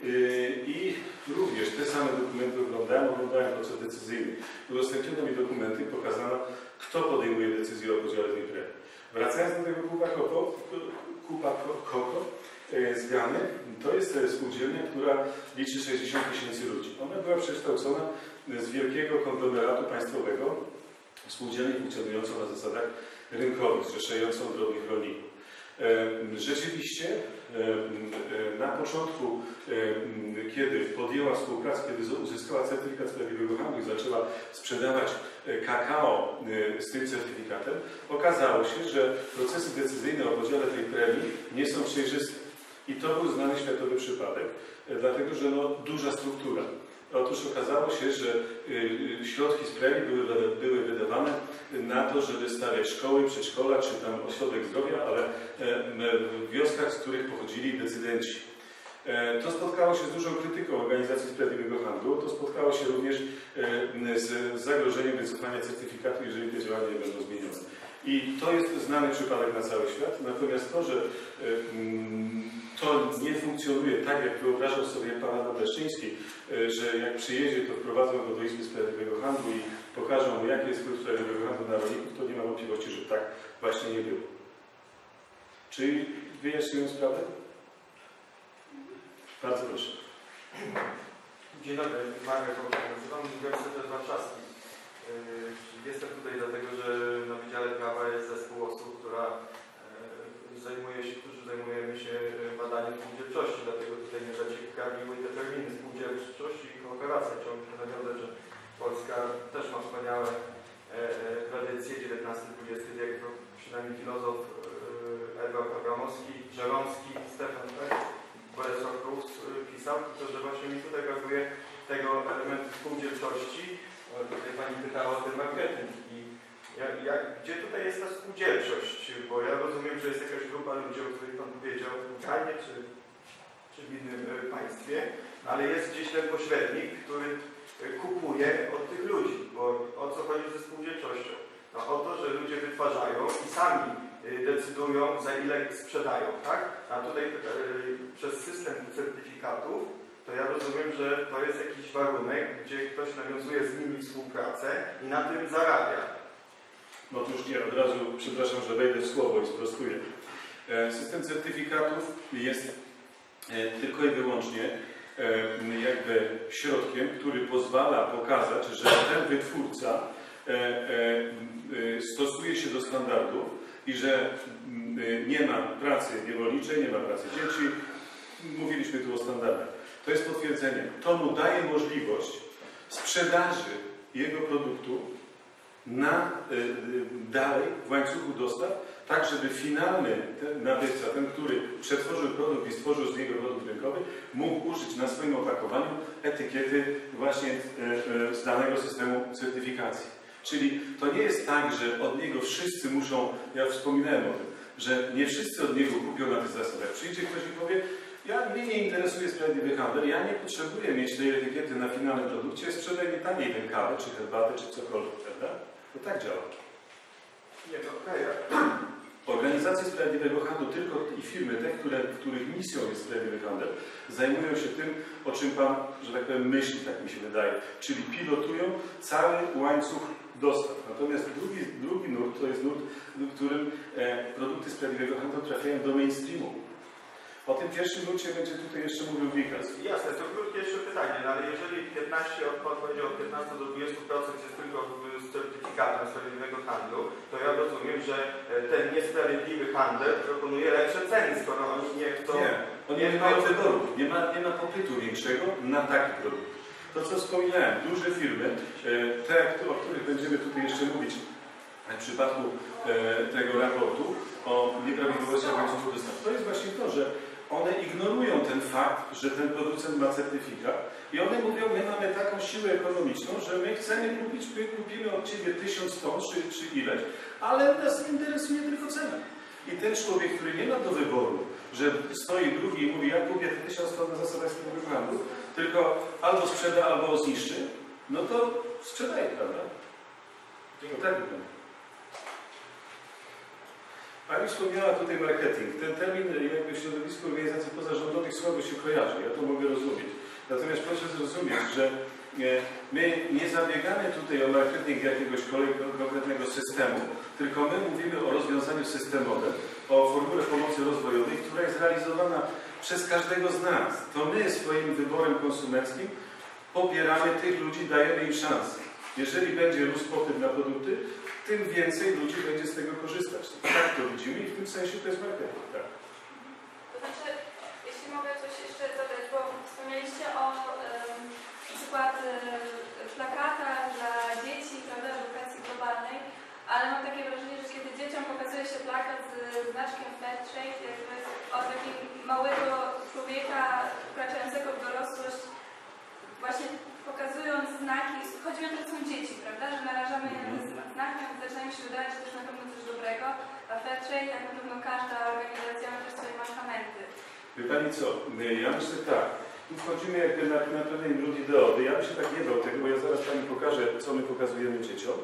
S1: I również te same dokumenty oglądałem, oglądałem proces decyzyjny. Udostępniono mi dokumenty, pokazano, kto podejmuje decyzję o podziale tej premii. Wracając do tego Kupa Koko, Kupa Koko z Gany, to jest spółdzielnia, która liczy sześćdziesiąt tysięcy ludzi. Ona była przekształcona z wielkiego konglomeratu państwowego, spółdzielnię funkcjonującą na zasadach rynkowych, zrzeszającą drobnych rolników. Rzeczywiście na początku, kiedy podjęła współpracę, kiedy uzyskała certyfikat sprawiedliwego handlu i zaczęła sprzedawać kakao z tym certyfikatem, okazało się, że procesy decyzyjne o podziale tej premii nie są przejrzyste. I to był znany światowy przypadek, dlatego że no, duża struktura. Otóż okazało się, że środki z premii były, były wydawane na to, żeby stawiać szkoły, przedszkola czy tam ośrodek zdrowia, ale w wioskach, z których pochodzili decydenci. To spotkało się z dużą krytyką Organizacji Sprawiedliwego Handlu. To spotkało się również z zagrożeniem wycofania certyfikatu, jeżeli te działania nie będą zmienione. I to jest znany przypadek na cały świat. Natomiast to, że to nie funkcjonuje tak, jak wyobrażał sobie pan Adam Leszczyński, że jak przyjedzie, to wprowadzą go do Izby Sprawiedliwego Handlu i pokażą mu, jaki jest wpływ sprawiedliwego handlu na rolników, to nie ma wątpliwości, że tak właśnie nie było. Czy wyjaśniłem sprawę? Bardzo proszę.
S4: Dzień dobry, Marek nazywam Uniwersytet Warszawski. Jestem tutaj dlatego, że na Wydziale Prawa jest zespół osób, która zajmuje się, którzy zajmujemy się badaniem spółdzielczości, dlatego tutaj nie zaciekawiły te terminy spółdzielczości i kooperacja. Chciałbym nawiązać, że Polska też ma wspaniałe tradycje, dziewiętnasty dwudziesty wiek, to przynajmniej filozof Edward Abramowski, Żeromski, Stefan, tak? Bolesław Prus pisał, to, że właśnie mi tutaj brakuje tego elementu spółdzielczości. Tutaj pani pytała o ten marketing i jak, jak, gdzie tutaj jest ta spółdzielczość? Bo ja rozumiem, że jest jakaś grupa ludzi, o których pan powiedział w Ukrainie czy, czy w innym państwie, ale jest gdzieś ten pośrednik, który kupuje od tych ludzi. Bo o co chodzi ze spółdzielczością? No, o to, że ludzie wytwarzają i sami decydują, za ile sprzedają, tak? A tutaj yy, przez system certyfikatów, to ja rozumiem, że to jest jakiś warunek, gdzie ktoś nawiązuje z nimi współpracę i na tym zarabia.
S1: No otóż nie, od razu, przepraszam, że wejdę w słowo i sprostuję. System certyfikatów jest tylko i wyłącznie jakby środkiem, który pozwala pokazać, że ten wytwórca stosuje się do standardów i że nie ma pracy niewolniczej, nie ma pracy dzieci. Mówiliśmy tu o standardach. To jest potwierdzenie. To mu daje możliwość sprzedaży jego produktu na, dalej w łańcuchu dostaw, tak żeby finalny ten nabywca, ten, który przetworzył produkt i stworzył z niego produkt rynkowy, mógł użyć na swoim opakowaniu etykiety właśnie z danego systemu certyfikacji. Czyli to nie jest tak, że od niego wszyscy muszą, ja wspominałem o tym, że nie wszyscy od niego kupią na tych zasadach. Przyjdzie ktoś i powie, ja, mnie nie interesuje sprawiedliwy handel, ja nie potrzebuję mieć tej etykiety na finalnym produkcie, sprzedaj mi taniej tę kawę, czy herbatę, czy cokolwiek, prawda? To tak działa.
S4: Nie, to okej.
S1: Organizacje sprawiedliwego handlu, tylko i firmy, te, które, których misją jest sprawiedliwy handel, zajmują się tym, o czym Pan, że tak powiem, myśli, tak mi się wydaje, czyli pilotują cały łańcuch dostaw. Natomiast drugi, drugi nurt to jest nurt, w którym e, produkty sprawiedliwego handlu trafiają do mainstreamu. O tym pierwszym nurcie będzie tutaj jeszcze mówił Wikas.
S4: Jasne, to krótkie jeszcze pytanie, no ale jeżeli piętnaście, od Pan powiedział od piętnastu do dwudziestu procent jest tylko z certyfikatem sprawiedliwego handlu, to ja rozumiem, że ten niesprawiedliwy handel proponuje lepsze ceny, skoro oni nie chcą...
S1: Nie, oni nie, nie mają wyboru, nie ma, nie ma popytu większego na taki produkt. To co wspominałem, duże firmy, te, o których będziemy tutaj jeszcze mówić w przypadku tego raportu o nieprawidłowościach łańcuchu dostaw, to jest właśnie to, że one ignorują ten fakt, że ten producent ma certyfikat i one mówią, my mamy taką siłę ekonomiczną, że my chcemy kupić, my kupimy od Ciebie tysiąc ton czy, czy ileś, ale nas interesuje tylko cena. I ten człowiek, który nie ma do wyboru, że stoi drugi i mówi, ja kupię te tysiąc ton na zasadach sprawiedliwego handlu, tylko albo sprzeda, albo zniszczy, no to sprzedaje, prawda? To tak wygląda. Pani wspomniała tutaj marketing. Ten termin jakby w środowisku organizacji pozarządowych słabo się kojarzy. Ja to mogę rozumieć. Natomiast proszę zrozumieć, że my nie zabiegamy tutaj o marketing jakiegoś konkretnego systemu, tylko my mówimy o rozwiązaniu systemowym, o formule pomocy rozwojowej, która jest realizowana przez każdego z nas. To my swoim wyborem konsumenckim popieramy tych ludzi, dajemy im szansę. Jeżeli będzie rósł popyt na produkty, tym więcej ludzi będzie z tego korzystać. Tak to widzimy i w tym sensie to jest marketing. Tak.
S3: To znaczy, jeśli mogę coś jeszcze dodać, bo wspomnieliście o
S1: Wie Pani co, ja myślę tak, tu wchodzimy jakby na, na pewnej drugi ideowy. Ja bym się tak nie bał tego, bo ja zaraz Pani pokażę, co my pokazujemy dzieciom.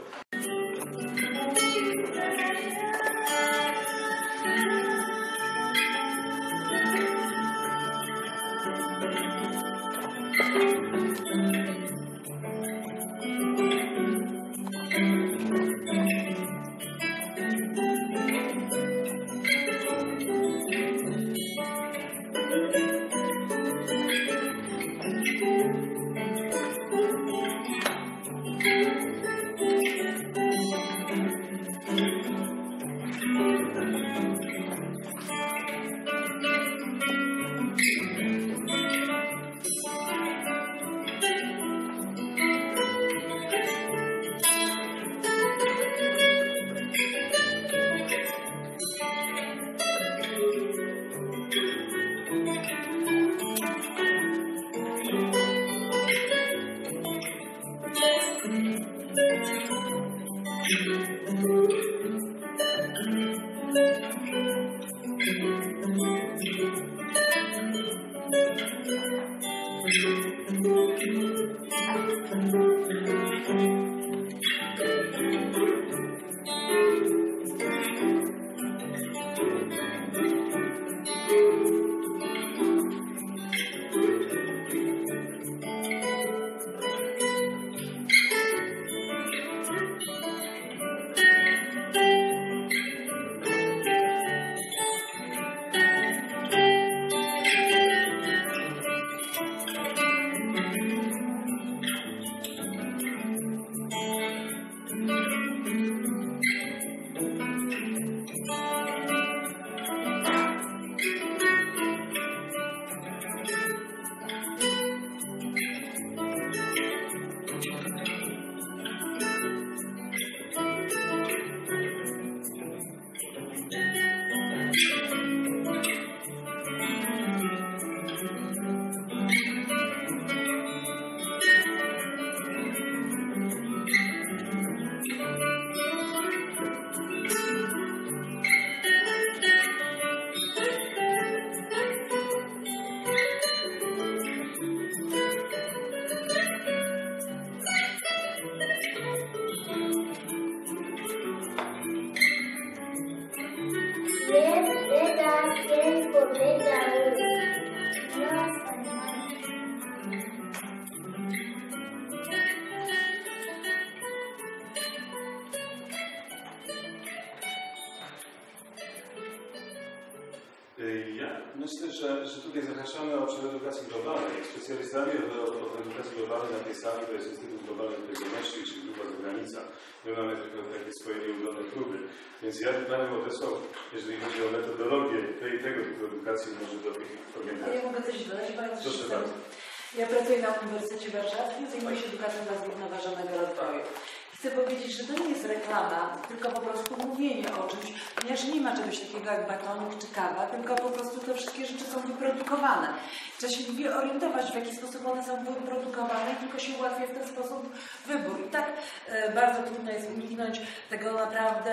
S1: Ja myślę, że, że tutaj zahaczamy o obszar edukacji globalnej. Specjalistami od edukacji globalnej na tej sali to jest Instytut Globalnej Odpowiedzialności, czyli Grupa Zagranica. My mamy tylko takie swoje nieudolne próby. Więc ja bym Panią odesłał, jeżeli chodzi o metodologię tej, tego typu edukacji, może do tych organizacji.
S5: Ja mogę coś dodać, bardzo
S1: Proszę bardzo.
S5: Ja pracuję na Uniwersytecie Warszawskim, zajmuję się edukacją dla zrównoważonego rozwoju. Chcę powiedzieć, że to nie jest reklama, tylko po prostu mówienie o czymś, ponieważ nie ma czegoś takiego jak batonik czy kawa, tylko po prostu te wszystkie rzeczy są wyprodukowane. Trzeba się orientować, w jaki sposób one są wyprodukowane, tylko się ułatwia w ten sposób wybór. I tak e, bardzo trudno jest uniknąć tego naprawdę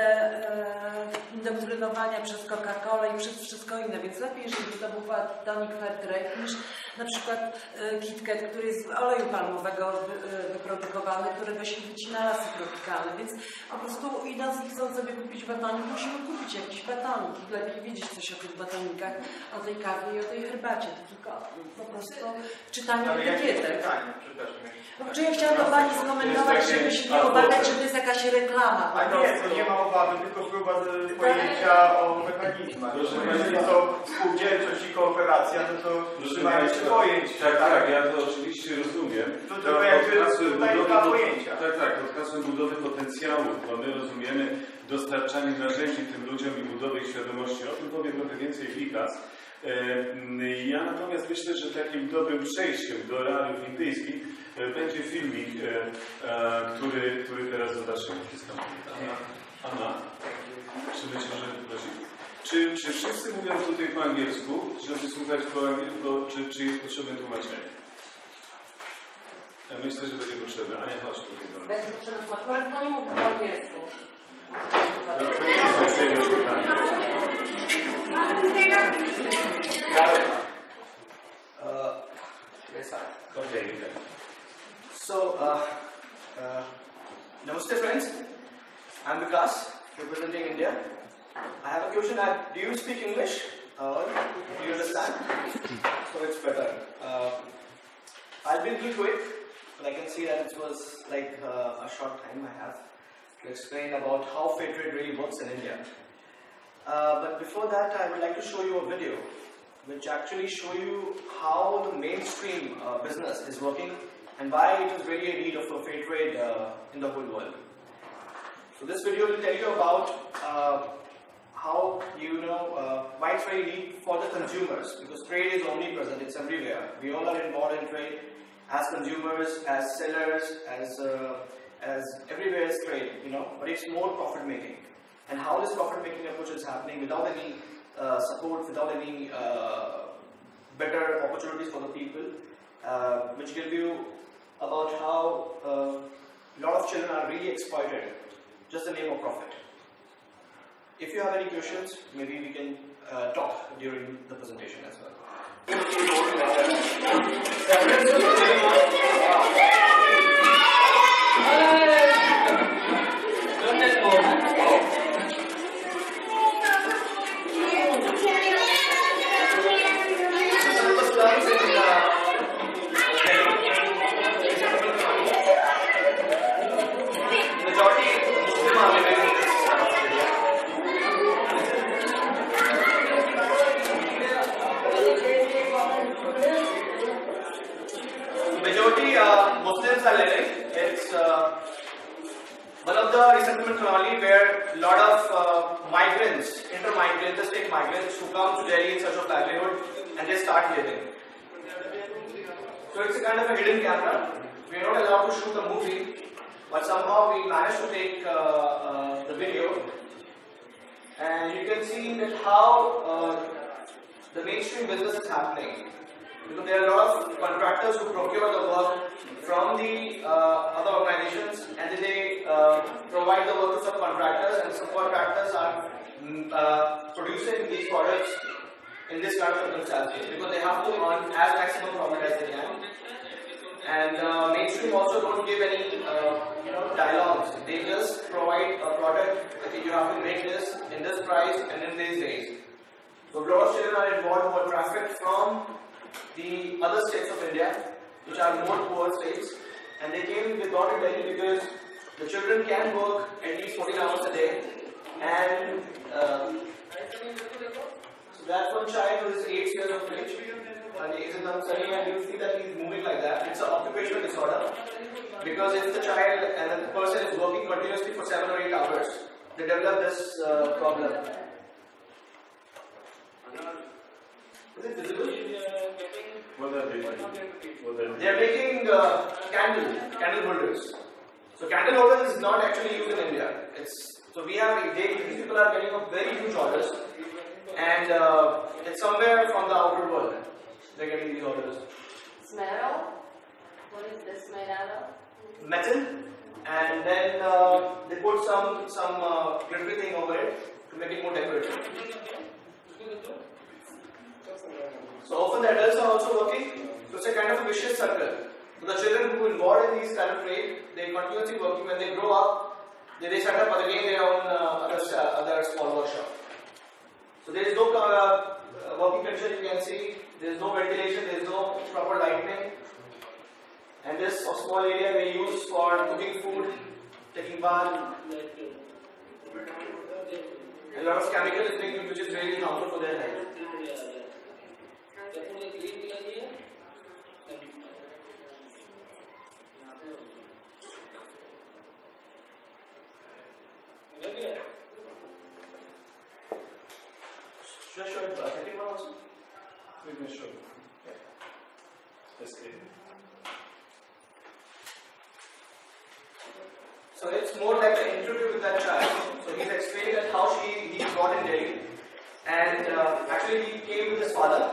S5: e, indoktrynowania przez Coca-Colę i przez wszystko inne, więc lepiej, żeby to był batonik Fairtrade niż na przykład e, KitKat, który jest z oleju palmowego e, wyprodukowany, którego się wycina lasy tropikalne, więc po prostu idąc i chcąc sobie kupić batonik, musimy kupić jakiś batonik i lepiej wiedzieć coś o tych batonikach, o tej kawie i o tej herbacie, to tylko po prostu czytanie etykietek. No, czy ja chciałam to Pani skomentować, żeby się nie obawiać, że to jest jakaś reklama.
S4: A nie, to nie ma obawy, tylko próba pojęcia o mechanizmach. Jeżeli to spółdzielczość i kooperacja, no to trzymają się pojęć.
S1: Tak, tak, ja to oczywiście rozumiem.
S4: To tylko jakby tutaj dwa pojęcia.
S1: Tak, tak, pod hasłem budowy potencjału, bo my rozumiemy dostarczanie narzędzi tym ludziom i budowy ich świadomości. O tym powie trochę więcej Wikas. Ja natomiast myślę, że takim dobrym przejściem do realiów indyjskich będzie filmik, który, który teraz zobaczymy. Anna, Anna, czy myślę, że prosić? Czy, czy wszyscy mówią tutaj po angielsku, żeby słuchać po angielsku, czy, czy jest potrzebne tłumaczenie? Ja myślę, że będzie potrzebne. Ania, chodź tutaj do nas.
S5: Będzie potrzebne tłumaczenie, to nie mówię po angielsku.
S1: No, to jest Okay, you can.
S6: So, uh, uh, Namaste friends, I'm Vikas, representing India. I have a question. Uh, do you speak English? Uh, do you understand? So it's better. Uh, I'll be a little quick, but I can see that it was like uh, a short time I have to explain about how fair trade really works in India. Uh, but before that, I would like to show you a video which actually show you how the mainstream uh, business is working and why it is really a need of a fair trade uh, in the whole world. So this video will tell you about uh, how you know uh, why it's very need for the consumers, because trade is omnipresent, it's everywhere. We all are involved in trade as consumers, as sellers, as uh, as everywhere is trade, you know, but it's more profit making. And how this profit making approach is happening without any uh, support, without any uh, better opportunities for the people, uh, which give you about how a uh, lot of children are really exploited, just the name of profit. If you have any questions, maybe we can uh, talk during the presentation as well. It's uh, one of the resettlement colony where a lot of uh, migrants, inter-migrants, interstate migrants who come to Delhi in search of livelihood and they start living. So it's a kind of a hidden camera. We are not allowed to shoot a movie, but somehow we managed to take uh, uh, the video, and you can see that how uh, the mainstream business is happening. Because there are a lot of contractors who procure the work from the uh, other organizations, and then they uh, provide the work to subcontractors, and subcontractors are uh, producing these products in this kind of circumstances because they have to earn as maximum profit as they can. And uh, mainstream also don't give any uh, you know dialogues. They just provide a product. Okay, you have to make this in this price and in these days. So a lot of children are involved who are trafficked from the other states of India, which are more poor states, and they came with God in Delhi because the children can work at least fourteen hours a day, and uh, so that's one child who is eight years of age, and he is in nursery, and you see that he is moving like that. It's an occupational disorder, because if the child and the person is working continuously for seven or eight hours, they develop this uh, problem. Is it visible?
S1: What are they doing?
S6: They are making uh, candle, candle holders. So candle holders is not actually used in India. It's so we have they, these people are getting a very huge orders, and uh, it's somewhere from the outer world. They're getting these orders.
S7: It's metal. What is this made out of?
S6: Metal, and then uh, they put some some uh, glittery thing over it to make it more decorative. So often the adults are also working, so it's a kind of a vicious circle. So the children who are involved in these kind of trade, they continuously working. When they grow up, they, they set up again their own uh, other, other small workshop. So there is no uh, working condition you can see, there is no ventilation, there is no proper lighting. And this small area they use for cooking food, taking bath. A lot of chemical is being used which is really harmful for their health. Should I show it the second one also?
S1: We may show. Yes, okay.
S6: So it's more like an interview with that child. So he's explained that how she he got in Delhi, and uh, actually he came with his father,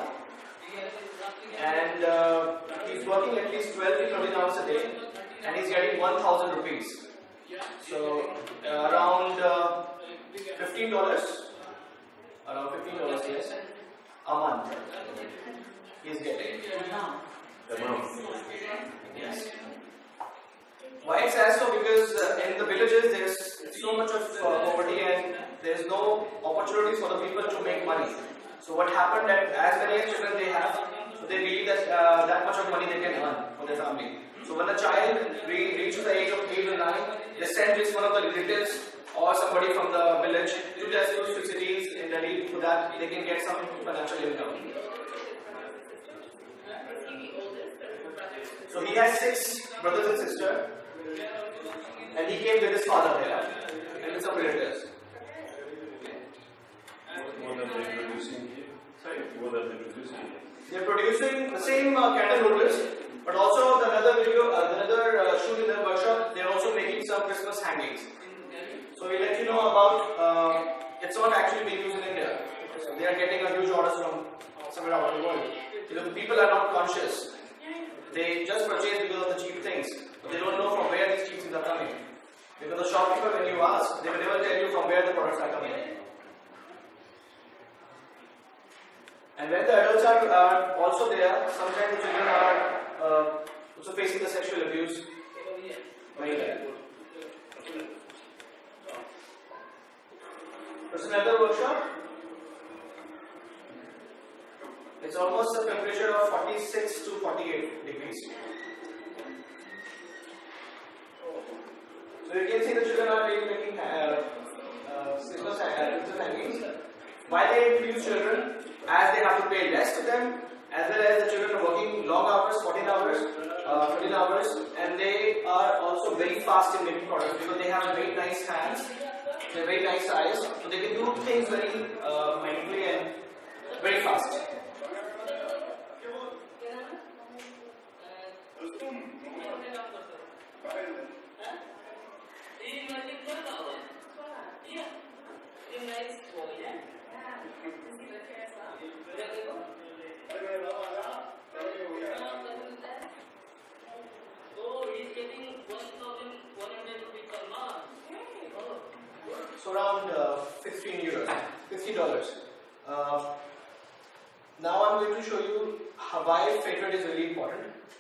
S6: and uh, he's working at least twelve to thirteen hours a day, and he's getting one thousand rupees. So uh, around uh, fifteen dollars, around fifteen dollars, yes, a month. He's getting.
S1: amount.
S6: Yes. Why it says so? Because uh, in the villages there's so much of uh, poverty and there's no opportunities for the people to make money. So what happened that as many children they have, so they believe that uh, that much of money they can earn for their family. So when the child re reaches the age of eight or nine, they send this one of the relatives or somebody from the village to their two cities in Delhi so that they can get some financial income. So he has six brothers and sisters, and he came with his father there and with some relatives.
S1: What are they producing here?
S6: Sorry?
S1: What are they producing here?
S6: They are producing the same uh, candle holders, but also the another video, uh, another uh, shoot in their workshop. They are also making some Christmas hangings. So we let you know about. Uh, it's not actually being used in India. So they are getting a huge orders from somewhere around the world. Because the people are not conscious. They just purchase because of the cheap things, but they don't know from where these cheap things are coming. Because the shopkeeper, when you ask, they will never tell you from where the products are coming. And when the adults are uh, also there, sometimes the children are uh, also facing the sexual abuse. Very bad. There's another workshop. It's almost a temperature of forty-six to forty-eight degrees. So you can see the children are really making uh, uh, Christmas hangings. Why they introduce children? As they have to pay less to them, as well as the children are working long hours, fourteen hours, uh, fifteen hours, and they are also very fast in making products because they have very nice hands, they have very nice eyes, so they can do things very uh, mindfully and very fast. So around uh, fifteen euros, fifteen dollars. Uh, now I'm going to show you how, why fair trade is really important.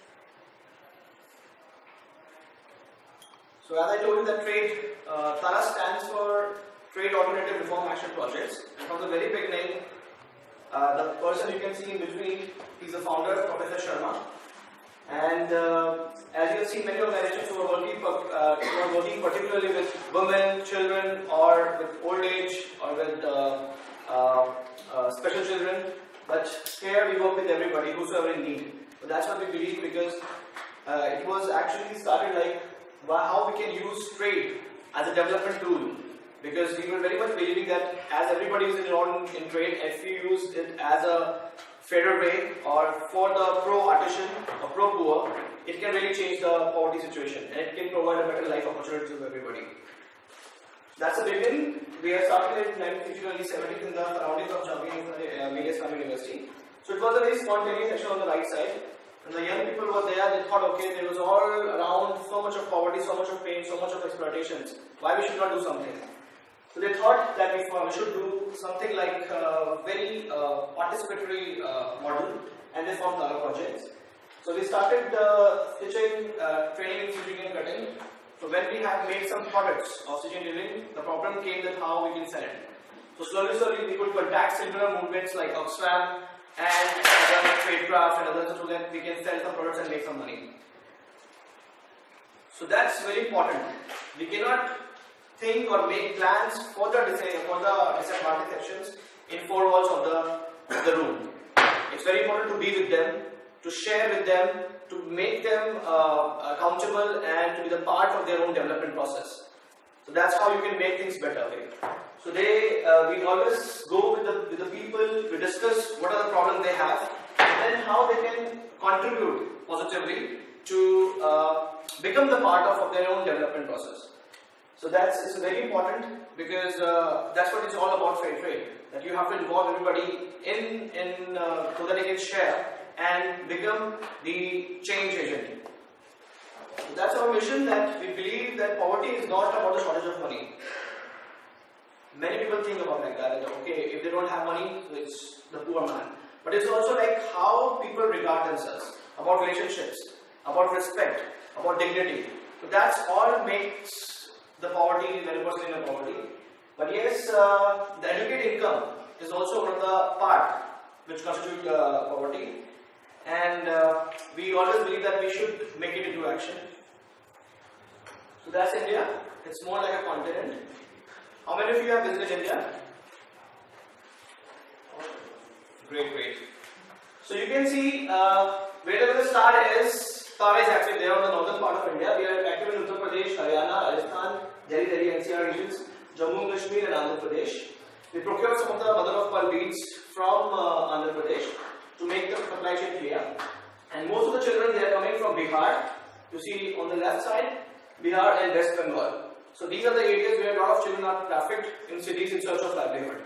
S6: So as I told you that trade, uh, TARA stands for Trade Alternative Reform Action Projects. And from the very beginning, uh, the person you can see in between, he's the founder, Professor Sharma. And uh, as you have seen, many organizations who are working, uh, who are working particularly with women, children, or with old age, or with uh, uh, uh, special children. But here we work with everybody, whosoever in need. So that's what we believe, because uh, it was actually started like how we can use trade as a development tool. Because we were very much believing that as everybody is involved in trade, if we use it as a fairer way or for the pro-artisan or pro-poor, it can really change the poverty situation and it can provide a better life opportunity to everybody. That's the beginning. We are started in nineteen seventies in the surroundings of Jammu uh, Millia Islam University. So it was a very spontaneous section on the right side. And the young people were there, they thought, okay, there was all around so much of poverty, so much of pain, so much of exploitations. Why we should not do something? So they thought that we should do something like a very uh, participatory uh, model, and they formed TARA projects. So we started the stitching, uh, training in stitching and cutting. So when we had made some products of stitching and drilling, the problem came that how we can sell it. So slowly, slowly we could contact similar movements like Oxfam and other Tradecraft and others so that we can sell some products and make some money. So that's very important. We cannot think or make plans for the for the disadvantaged sections in four walls of the, the room. It's very important to be with them, to share with them, to make them uh, accountable and to be the part of their own development process. So that's how you can make things better. Right? So they, uh, we always go with the, with the people, we discuss what are the problems they have and then how they can contribute positively to uh, become the part of, of their own development process. So that's it's very important because uh, that's what it's all about fair trade. That you have to involve everybody in in uh, so that they can share and become the change agent. So that's our mission. That we believe that poverty is not about the shortage of money. Many people think about like that. That okay, if they don't have money, so it's the poor man. But it's also like how people regard themselves. about relationships, about respect, about dignity. So that's all makes the poverty, very person in a poverty. But yes, uh, the educated income is also one of the part which constitute uh, poverty. And uh, we always believe that we should make it into action. So that's India. It's more like a continent. How many of you have visited India? Great, great. So you can see uh, wherever the star is, star is actually there on the northern part of India. We are active in Uttar Pradesh, Haryana, Rajasthan, Delhi, Delhi, N C R regions, Jammu and Kashmir and Andhra Pradesh. We procure some of the mother of pearl beads from uh, Andhra Pradesh to make the supply chain clear. And most of the children, they are coming from Bihar. You see on the left side, Bihar and West Bengal. So these are the areas where a lot of children are trafficked in cities in search of livelihood.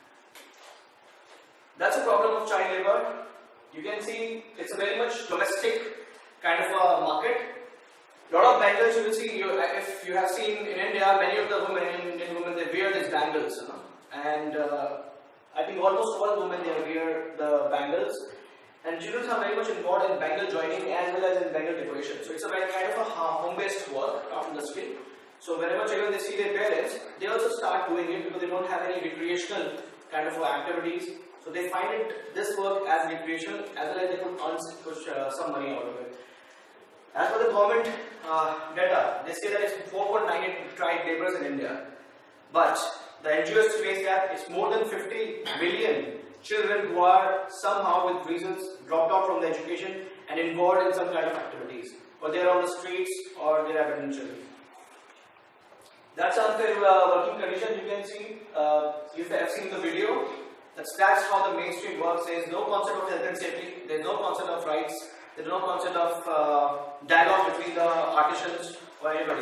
S6: That's a problem of child labor. You can see it's a very much domestic kind of a market. A lot of bangles you will see, you, if you have seen in India, many of the women, Indian women, they wear these bangles. You know? And uh, I think almost all women, they wear the bangles. And children are very much involved in bangle joining as well as in bangle decoration. So it's a very kind of a home-based work, craft industry. So whenever children they see their parents, they also start doing it because they don't have any recreational kind of activities. So they find it this work as recreational as well as they could earn push, uh, some money out of it. As per the government uh, data, they say that it's four point nine eight child laborers in India. But the N G O estimates that it's more than fifty million children who are somehow with reasons dropped out from the education and involved in some kind of activities, or they are on the streets or they are abandoned children. That's unfair uh, working condition. You can see uh, if you have seen the video. That's, that's how the Main Street works. There is no concept of health and safety. There is no concept of rights. There is no concept of uh, dialogue between the artisans or anybody.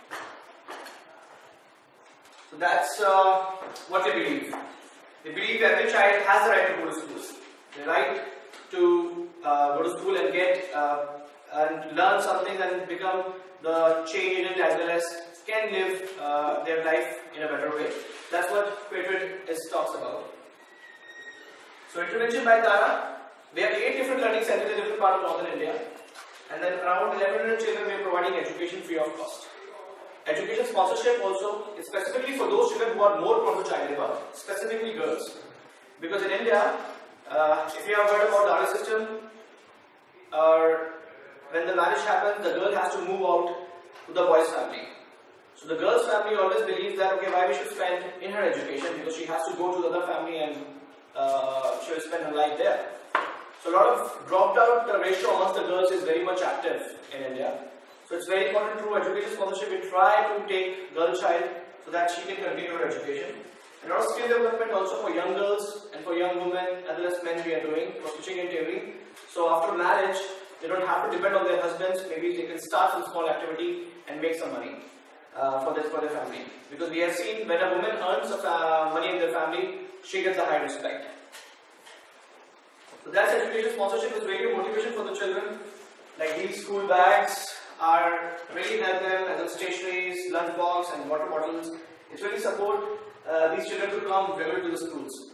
S6: So that's uh, what they believe. They believe every child has the right to go to school. The right to uh, go to school and get uh, and learn something and become the change agent as well as can live uh, their life in a better way. That's what Patriot is talks about. So intervention by Tara, we have eight different learning centers in different parts of northern India, and then around eleven hundred children we are providing education free of cost. Education sponsorship also is specifically for those children who are more prone to child labor, specifically girls. Because in India, uh, if you have heard about the dowry system, or when the marriage happens, the girl has to move out to the boy's family. So the girl's family always believes that okay, why we should spend in her education because she has to go to the other family and uh, she will spend her life there. So a lot of dropped out the ratio amongst the girls is very much active in India. So it's very important through education sponsorship we try to take girl child so that she can continue her education. And a lot of skill development also for young girls and for young women as well as men we are doing for stitching and tailoring. So after marriage, they don't have to depend on their husbands. Maybe they can start some small activity and make some money uh, for this for their family. Because we have seen when a woman earns uh, money in their family, she gets a high respect. So that's education sponsorship is really a motivation for the children. Like these school bags are really help them as in stationaries, lunch box and water bottles. It's really support uh, these children to come regularly to the schools.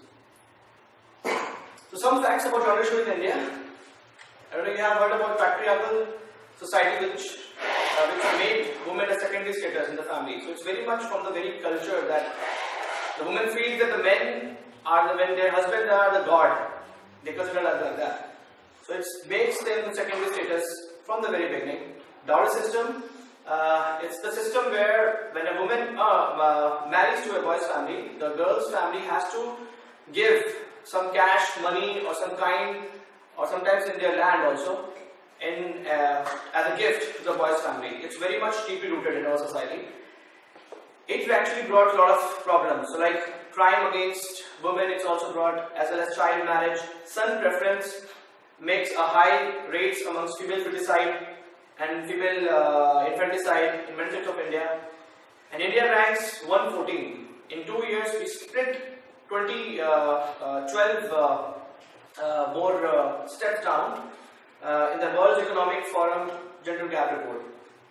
S6: So some facts about entrepreneurship in India. I don't know if you have heard about patriarchal society which uh, which made women a secondary status in the family. So it's very much from the very culture that the women feel that the men are the when their husbands are the god. They consider it like that. So it makes them secondary status from the very beginning. Dowry system, uh, it's the system where when a woman uh, uh, marries to a boy's family, the girl's family has to give some cash, money or some kind, or sometimes in their land also, in uh, as a gift to the boy's family. It's very much deeply rooted in our society. It actually brought a lot of problems. So like crime against women, it's also brought, as well as child marriage. Son preference makes a high rates amongst female feticide and female uh, infanticide in many states of India. And India ranks one fourteen. In two years, we split twenty, uh, uh, twelve uh, uh, more uh, steps down uh, in the World Economic Forum Gender Gap Report.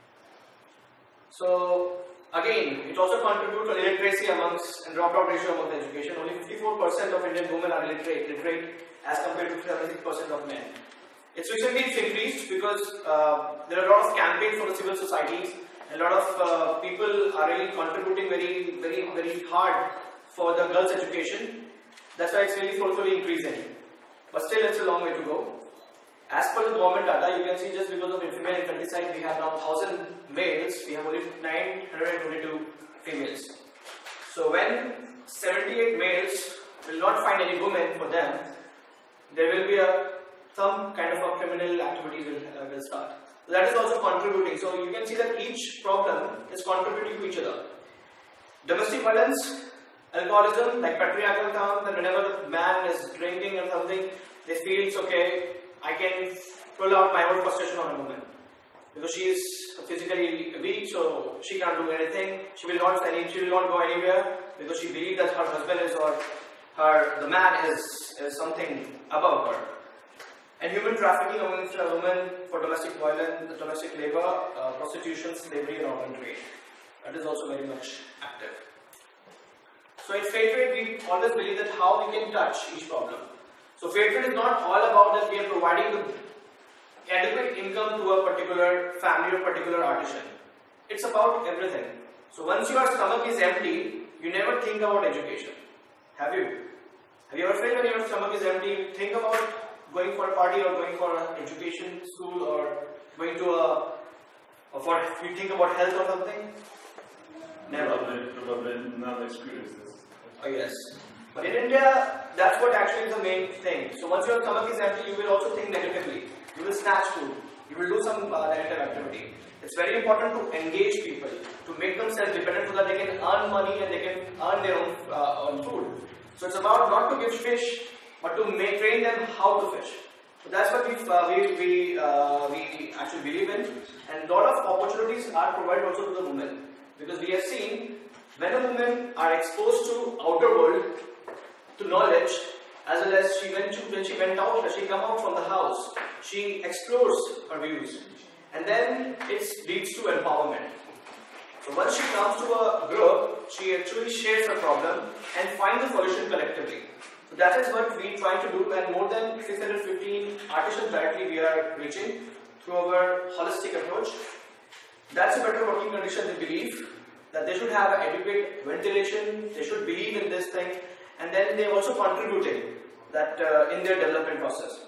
S6: So again, it also contributes to illiteracy amongst and dropout ratio among the education. Only fifty-four percent of Indian women are illiterate, literate as compared to seventy-six percent of men. It's recently it's increased because uh, there are a lot of campaigns from the civil societies. A lot of uh, people are really contributing very, very, very hard for the girls' education. That's why it's really slowly increasing. But still, it's a long way to go. As per the government data, you can see just because of female infanticide, we have now one thousand males, we have only nine hundred twenty-two females. So when seventy-eight males will not find any women for them, there will be a some kind of a criminal activity will, uh, will start. So that is also contributing. So you can see that each problem is contributing to each other. Domestic violence, alcoholism, like patriarchal term, that whenever the man is drinking or something, they feel it's okay, I can pull out my own frustration on a woman. Because she is physically weak, so she can't do anything. She will not any, she will not go anywhere because she believes that her husband is or her the man is, is something above her. And human trafficking amongst a woman for domestic violence, domestic labor, uh, prostitution, slavery, and organ trade. That is also very much active. So in fair trade, we always believe that how we can touch each problem. So fair trade is not all about that we are providing the adequate income to a particular family or particular artisan. It's about everything. So once your stomach is empty, you never think about education. Have you? Have you ever felt when your stomach is empty, you think about going for a party or going for an education school or going to a, or for, you think about health or something? Never.
S1: Probably, probably not experienced this.
S6: Oh yes. But in India, that's what actually is the main thing. So once your stomach is empty, you will also think negatively. You will snatch food. You will do some uh, negative activity. It's very important to engage people, to make them self-dependent so that they can earn money and they can earn their own, uh, own food. So it's about not to give fish, but to make, train them how to fish. So that's what we uh, we we, uh, we actually believe in. And a lot of opportunities are provided also to the women, because we have seen when the women are exposed to outer world, to knowledge, as well as she went to, when she went out, she come out from the house, she explores her views, and then it leads to empowerment. So once she comes to a group, she actually shares her problem and finds a solution collectively. So that is what we try to do, and more than six hundred fifteen artisans directly we are reaching through our holistic approach. That's a better working condition, we believe, that they should have adequate ventilation, they should believe in this thing, and then they are also contributing that uh, in their development process.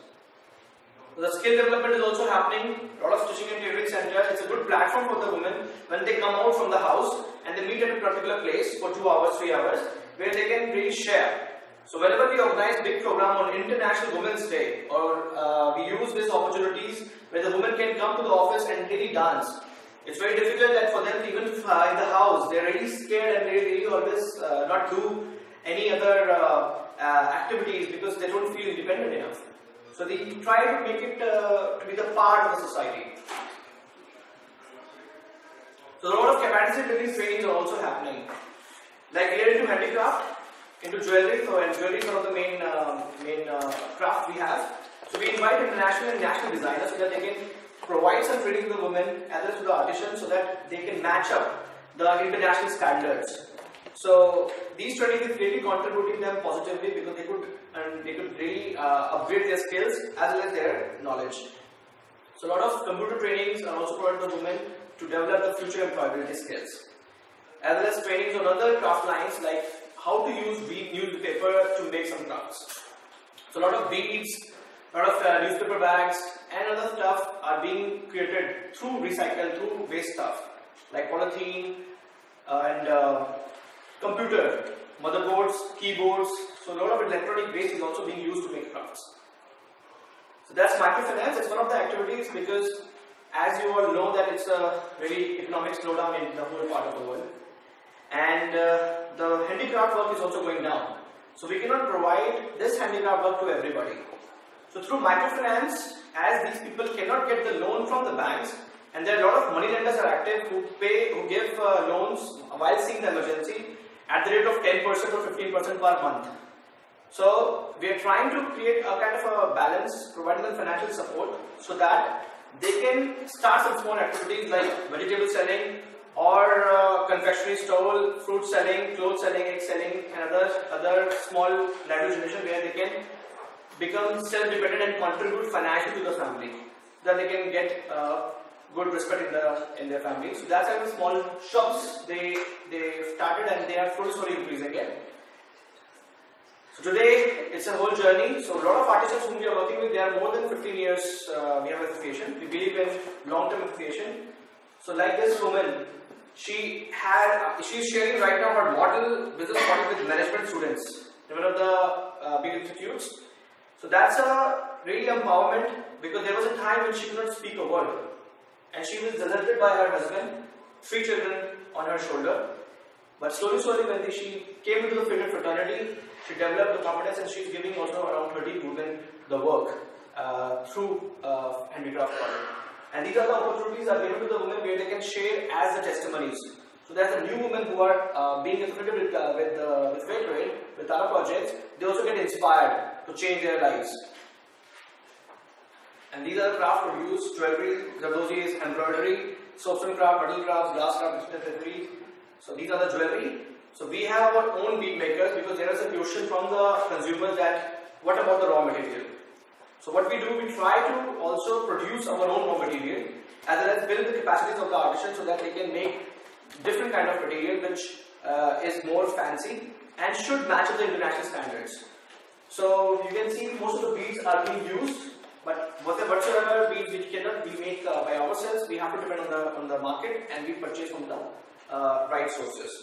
S6: So the skill development is also happening. A lot of stitching and tailoring center. It's a good platform for the women when they come out from the house and they meet at a particular place for two hours, three hours, where they can really share. So whenever we organize big program on International Women's Day, or uh, we use these opportunities where the women can come to the office and really dance. It's very difficult that for them, even uh, in the house, they're really scared and they really always uh, not do any other uh, uh, activities because they don't feel independent enough. So they try to make it uh, to be the part of the society. So a lot of capacity building trainings are also happening. Like we are into handicraft, into jewelry. So and jewelry is one of the main uh, main uh, craft we have. So we invite international and national designers so that they can provide some training to the women as well as to the artisans so that they can match up the international standards. So these trainings is really contributing them positively because they could and they could really uh, upgrade their skills as well as their knowledge. So a lot of computer trainings are also provided to the women to develop the future employability skills, as well as trainings on other craft lines like how to use bead newspaper to make some crafts. So a lot of beads, a lot of uh, newspaper bags and other stuff are being created through recycled, through waste stuff like polythene uh, and uh, computer, motherboards, keyboards. So a lot of electronic waste is also being used to make crafts. So that's microfinance. It's one of the activities because as you all know that it's a really economic slowdown in the whole part of the world. And uh, the handicraft work is also going down. So we cannot provide this handicraft work to everybody. So through microfinance, as these people cannot get the loan from the banks, and there are a lot of money lenders are active who pay, who give uh, loans while seeing the emergency at the rate of ten percent or fifteen percent per month. So we are trying to create a kind of a balance, providing them financial support so that they can start some small activities like vegetable selling or uh, confectionery stall, fruit selling, clothes selling, egg selling, and other other small livelihood generation where they can become self-dependent and contribute financially to the family, so that they can get uh, good respect in the in their family. So that's how the small shops they they started, and they are slowly slowly increasing it. So today it's a whole journey. So a lot of artisans whom we are working with, they are more than fifteen years. Uh, we have association. We believe in long-term association. So like this woman, she had she's sharing right now her model business model with management students in one of the uh, big institutes. So that's a really empowerment, because there was a time when she could not speak a word, and she was deserted by her husband, three children on her shoulder. But slowly, slowly, when she came into the fitted fraternity, she developed the confidence, and she's giving also around thirty women the work uh, through uh, handicraft project. And these are the opportunities that are given to the women where they can share as the testimonies. So there's a new women who are uh, being affiliated with uh, with, uh, with Fair Trade, with Tara projects. They also get inspired to change their lives. And these are the craft produced: jewelry, Zardosi's embroidery, soaps and craft, metal crafts, glass craft, accessories. So these are the jewelry. So we have our own bead makers, because there is a question from the consumers that what about the raw material? So what we do, we try to also produce our own raw material, as well as build the capacities of the artisans so that they can make different kind of material which uh, is more fancy and should match the international standards. So you can see most of the beads are being used, but whatsoever beads which cannot be made uh, by ourselves, we have to depend on the on the market, and we purchase from the uh, right sources.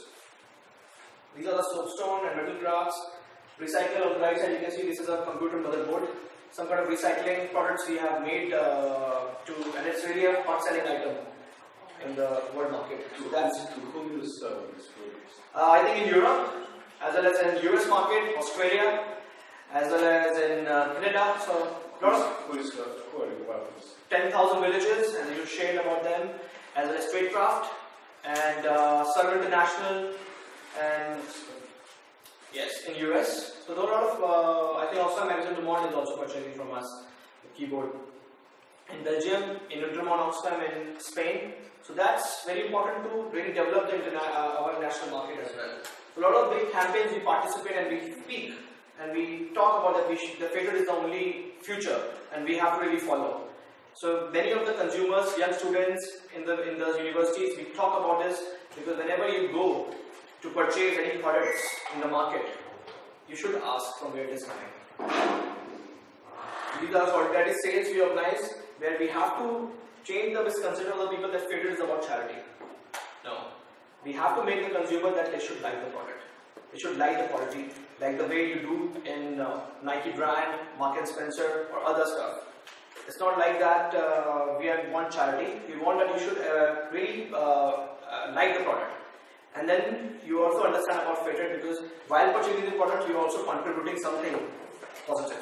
S6: These are the soapstone and metal crafts. Recycle on the right side, you can see this is a computer motherboard. Some kind of recycling products we have made uh, to, and it's really a hot selling item in the world market. So that's
S1: to whom you serve this product?
S6: Uh, I think in Europe, as well as in U S market, Australia, as well as in uh, Canada. So lot of
S1: Who is served? Who are your partners?
S6: ten thousand villages, and you shared about them, as well as Tradecraft and uh, Serve International, and yes, in U S. So there are a lot of, uh, I think Oxfam Magazine Du Monde is also purchasing from us the keyboard. In Belgium, in Ultramont Oxfam in Spain. So that's very important to really develop the interna uh, our national market as well. So a lot of big campaigns we participate, and we speak, and we talk about that we should, the favorite is the only future, and we have to really follow. So many of the consumers, young students in the in the universities, we talk about this, because whenever you go to purchase any products in the market, you should ask from where it is coming. These are solidarity sales we organize, where we have to change the misconception of the people that favorite is about charity. No. We have to make the consumer that they should like the product. They should like the quality, like the way you do in uh, Nike brand, Marks and Spencer, or other stuff. It's not like that uh, we want charity. We want that you should uh, really uh, uh, like the product. And then you also understand about fair trade, because while purchasing the product, you are also contributing something positive.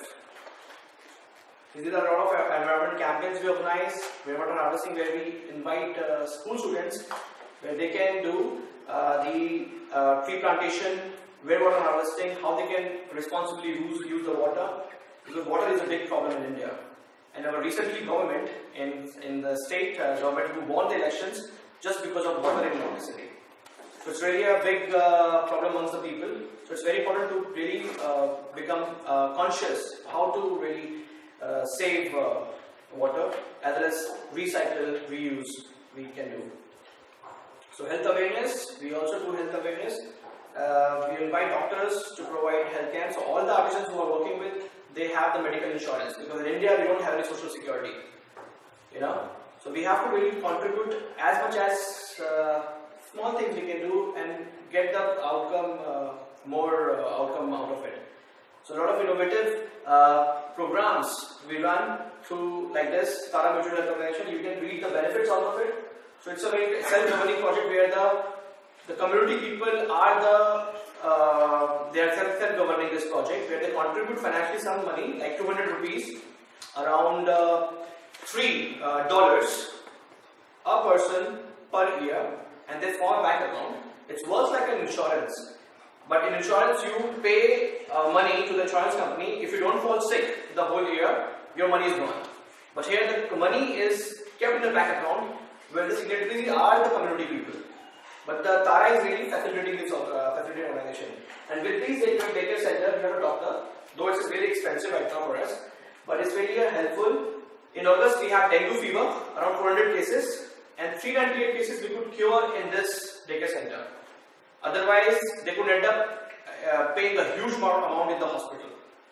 S6: These are a lot of environment campaigns we organize, rainwater harvesting, where we invite uh, school students, where they can do uh, the uh, tree plantation, rainwater harvesting, how they can responsibly use, use the water, because water is a big problem in India. And our recently government in, in the state uh, government who won the elections just because of water in electricity. So it's really a big uh, problem amongst the people. So it's very important to really uh, become uh, conscious how to really uh, save uh, water, as well as recycle, reuse we can do. So health awareness, we also do health awareness. Uh, we invite doctors to provide health care. So all the artisans who are working with, they have the medical insurance, because in India we don't have any social security. You know, so we have to really contribute as much as uh, small things we can do and get the outcome, uh, more uh, outcome out of it. So a lot of innovative uh, programs we run through like this, Tara Mutual Health Organization. You can read the benefits out of it. So it's a very self-governing project where the the community people are the uh, they are self-governing this project, where they contribute financially some money, like two hundred rupees, around uh, three uh, dollars a person per year, and they form a bank account. It works like an insurance. But in insurance, you pay uh, money to the insurance company. If you don't fall sick the whole year, your money is gone. But here, the money is kept in the bank account, where the signatories are the community people. But the Tara is really facilitating this uh, facilitating organization. And with these daycare center, you have a doctor though it's really expensive right now for us, but it's really helpful. In August, we have dengue fever, around four hundred cases, and three hundred ninety-eight cases we could cure in this daycare center. Otherwise, they could end up uh, paying a huge amount in the hospital.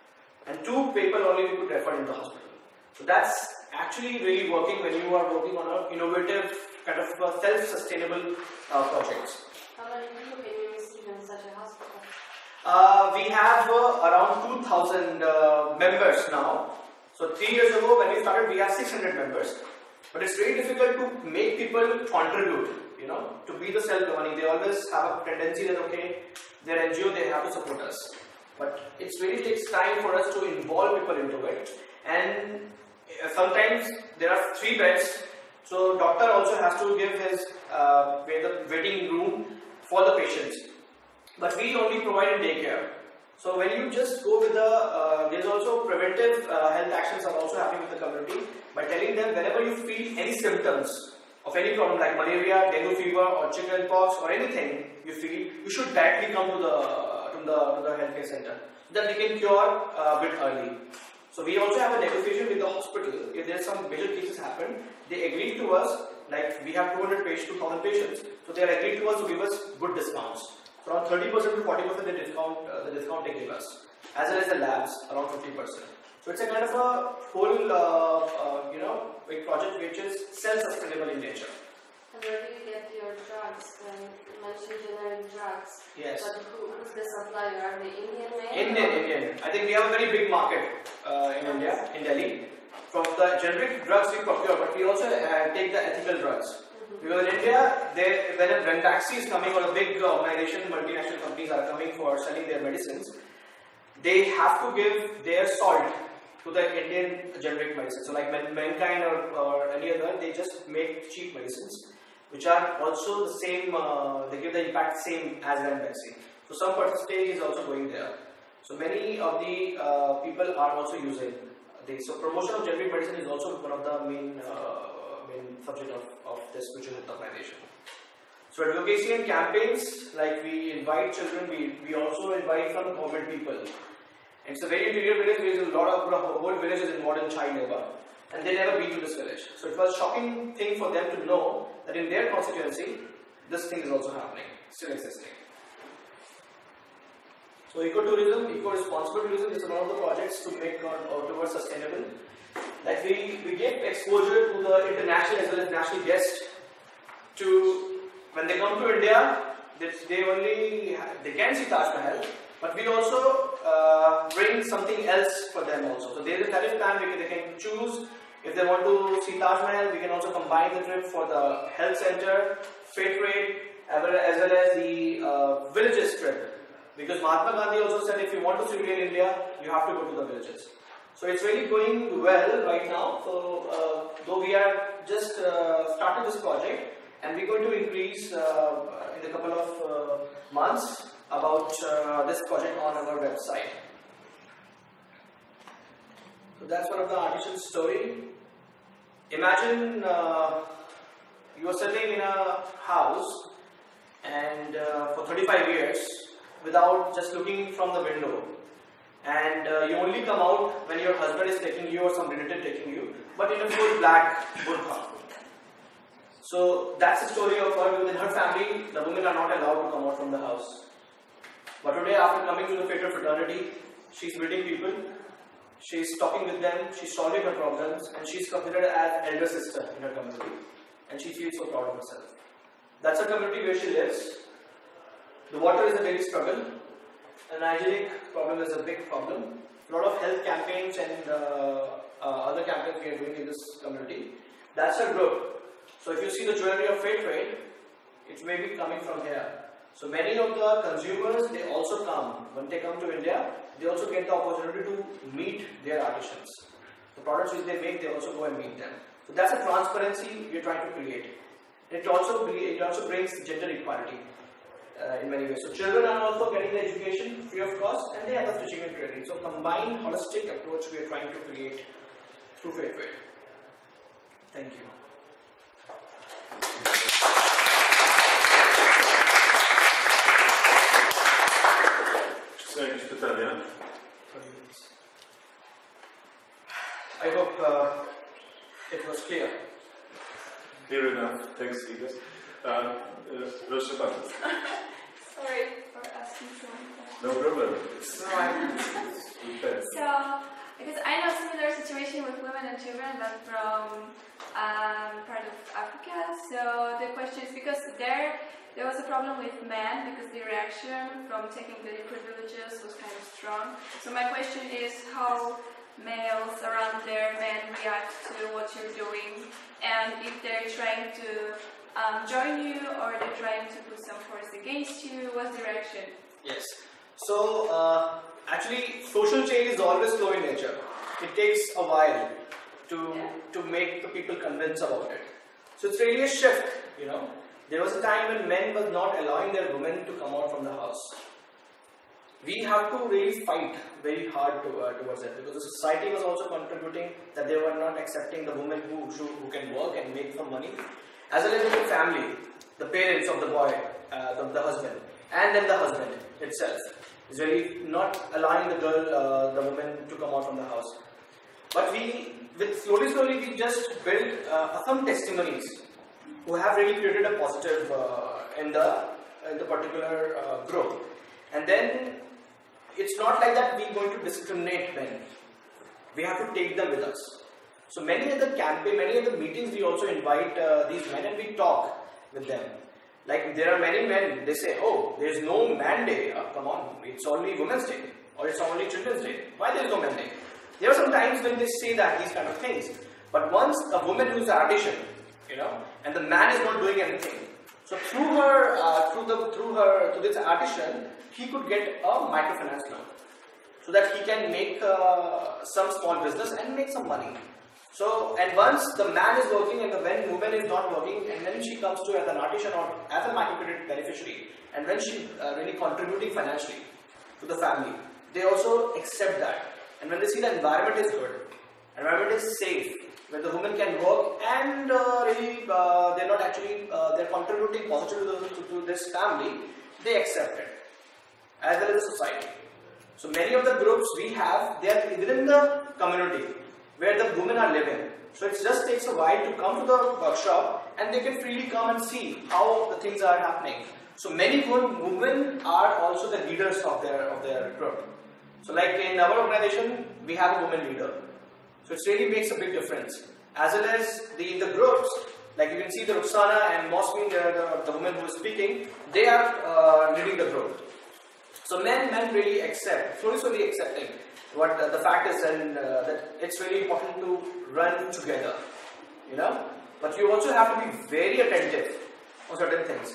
S6: And two people only we could refer in the hospital. So that's actually really working when you are working on an innovative, kind of uh, self-sustainable uh, projects.
S7: How many people can you receive in such a hospital?
S6: Uh, we have uh, around two thousand uh, members now. So three years ago when we started, we had six hundred members. But it's very difficult to make people contribute, you know, to be the self-governing. They always have a tendency that, okay, they're N G O, they have to support us. But it really takes time for us to involve people into it. And uh, sometimes there are three beds. So doctor also has to give his uh, waiting room for the patients. But we only provide in daycare. So when you just go with the, uh, there's also preventive uh, health actions are also happening with the community by telling them whenever you feel any symptoms of any problem like malaria, dengue fever or chicken pox or anything you feel, you should directly come to the, to the, to the healthcare center so that we can cure uh, a bit early. So we also have a negotiation with the hospital. If there's some major cases happen, they agree to us, like we have two hundred patients, two thousand patients, so they are agreed to us to give us good discounts. From thirty percent to forty percent the discount, uh, the discount they give us, as well as the labs around fifty percent. So it's a kind of a whole, uh, uh, you know, big project which is self-sustainable in nature.
S7: And where do you get your drugs? When you mentioned generic drugs.
S6: Yes.
S7: But who, who's the supplier? Are they Indian made?
S6: Indian, Indian. I think we have a very big market uh, in India, in Delhi. From the generic drugs we procure, but we also uh, take the ethical drugs. Because in India, they, when a when vaccine is coming or a big organization, multinational companies are coming for selling their medicines, they have to give their salt to the Indian generic medicine. So like Mankind or, or any other, they just make cheap medicines, which are also the same, uh, they give the impact same as an vaccine. So some percentage is also going there. So many of the uh, people are also using this. So promotion of generic medicine is also one of the main uh, main subject of, of this Future Health Organization. So advocacy and campaigns, like we invite children, we, we also invite from government people. And it's a very interior village, there is a lot of whole village is involved in child labor. And they never been to this village. So it was a shocking thing for them to know that in their constituency, this thing is also happening, still existing. So ecotourism, eco-responsible tourism is one of the projects to make uh, towards sustainable. Like we, we give exposure to the international as well as national guests to, when they come to India, they, they only, they can see Taj Mahal, but we also uh, bring something else for them also. So there is a tariff plan where they can choose. If they want to see Taj Mahal, we can also combine the trip for the health center, freight rate, as well as, well as the uh, villages trip. Because Mahatma Gandhi also said if you want to see real India, you have to go to the villages. So it's really going well right now. So uh, though we are just uh, started this project, and we're going to increase uh, in a couple of uh, months about uh, this project on our website. So that's one of the artisan's story. Imagine uh, you are sitting in a house and uh, for thirty-five years without just looking from the window, and uh, you only come out when your husband is taking you or some relative taking you, but in a full black burqa. So that's the story of her. Within her family, the women are not allowed to come out from the house. But today, after coming to the fatal fraternity, she's meeting people, she's talking with them, she's solving her problems, and she's considered as elder sister in her community. And she feels so proud of herself. That's a community where she lives. The water is a daily struggle. An hygienic problem is a big problem. A lot of health campaigns and uh, uh, other campaigns we are doing in this community. That's a group. So if you see the jewelry of Fair Trade, it may be coming from here. So many of the consumers, they also come. When they come to India, they also get the opportunity to meet their artisans. The products which they make, they also go and meet them. So that's a transparency we are trying to create. It also, it also brings gender equality. Uh, in many ways. So children are also getting the education free of cost, and they have the stitching and training. So combined holistic approach we are trying to create through Fair Trade. Thank you.
S1: Czy są jakieś pytania? thanks, Ines. Uh, uh, proszę bardzo.
S3: Sorry for asking so many questions.
S1: No problem.
S3: So, because I know similar situation with women and children that from um, part of Africa. So the question is because there there was a problem with men because the reaction from taking the privileges was kind of strong. So my question is how males around their men react to what you're doing, and if they're trying to um, join you or they're trying to put some force against you. What's the reaction?
S6: Yes. So uh, actually, social change is always slow in nature. It takes a while to
S3: Yeah.
S6: to make the people convinced about it. So it's really a shift. You know, there was a time when men were not allowing their women to come out from the house. We have to really fight very hard to, uh, towards it because the society was also contributing that they were not accepting the women who who, who can work and make some money, as well as the family, the parents of the boy, uh, the, the husband, and then the husband itself is really not allowing the girl, uh, the woman to come out from the house. But we, with slowly, slowly, we just built uh, some testimonies who have really created a positive uh, in the in the particular uh, group, and then it's not like that we're going to discriminate men. We have to take them with us. So many of the campaign, many of the meetings, we also invite uh, these men and we talk with them. Like there are many men, they say, oh, there's no man day, oh, come on, it's only women's day, or it's only children's day. Why there's no man day? There are some times when they say that, these kind of things. But once a woman does the audition, you know, and the man is not doing anything, so through her, uh, through the, through her, through this audition, he could get a microfinance loan, so that he can make uh, some small business and make some money. So, and once the man is working and the when woman is not working, and then she comes to as an audition or as a microcredit beneficiary, and when she uh, really contributing financially to the family, they also accept that. And when they see the environment is good, environment is safe, where the woman can work and uh, really uh, they're not actually uh, they're contributing positively to, to, to this family, they accept it, as well as the society. So many of the groups we have, they are within the community where the women are living. So it just takes a while to come to the workshop and they can freely come and see how the things are happening. So many women are also the leaders of their of their group. So like in our organization, we have a woman leader. So it really makes a big difference. As well as the, the groups, like you can see the Ruxana and Mosmin, the, the, the woman who is speaking, they are uh, leading the group. So men, men really accept, slowly, slowly accepting what uh, the fact is, and uh, that it's really important to run together, you know. But you also have to be very attentive on certain things.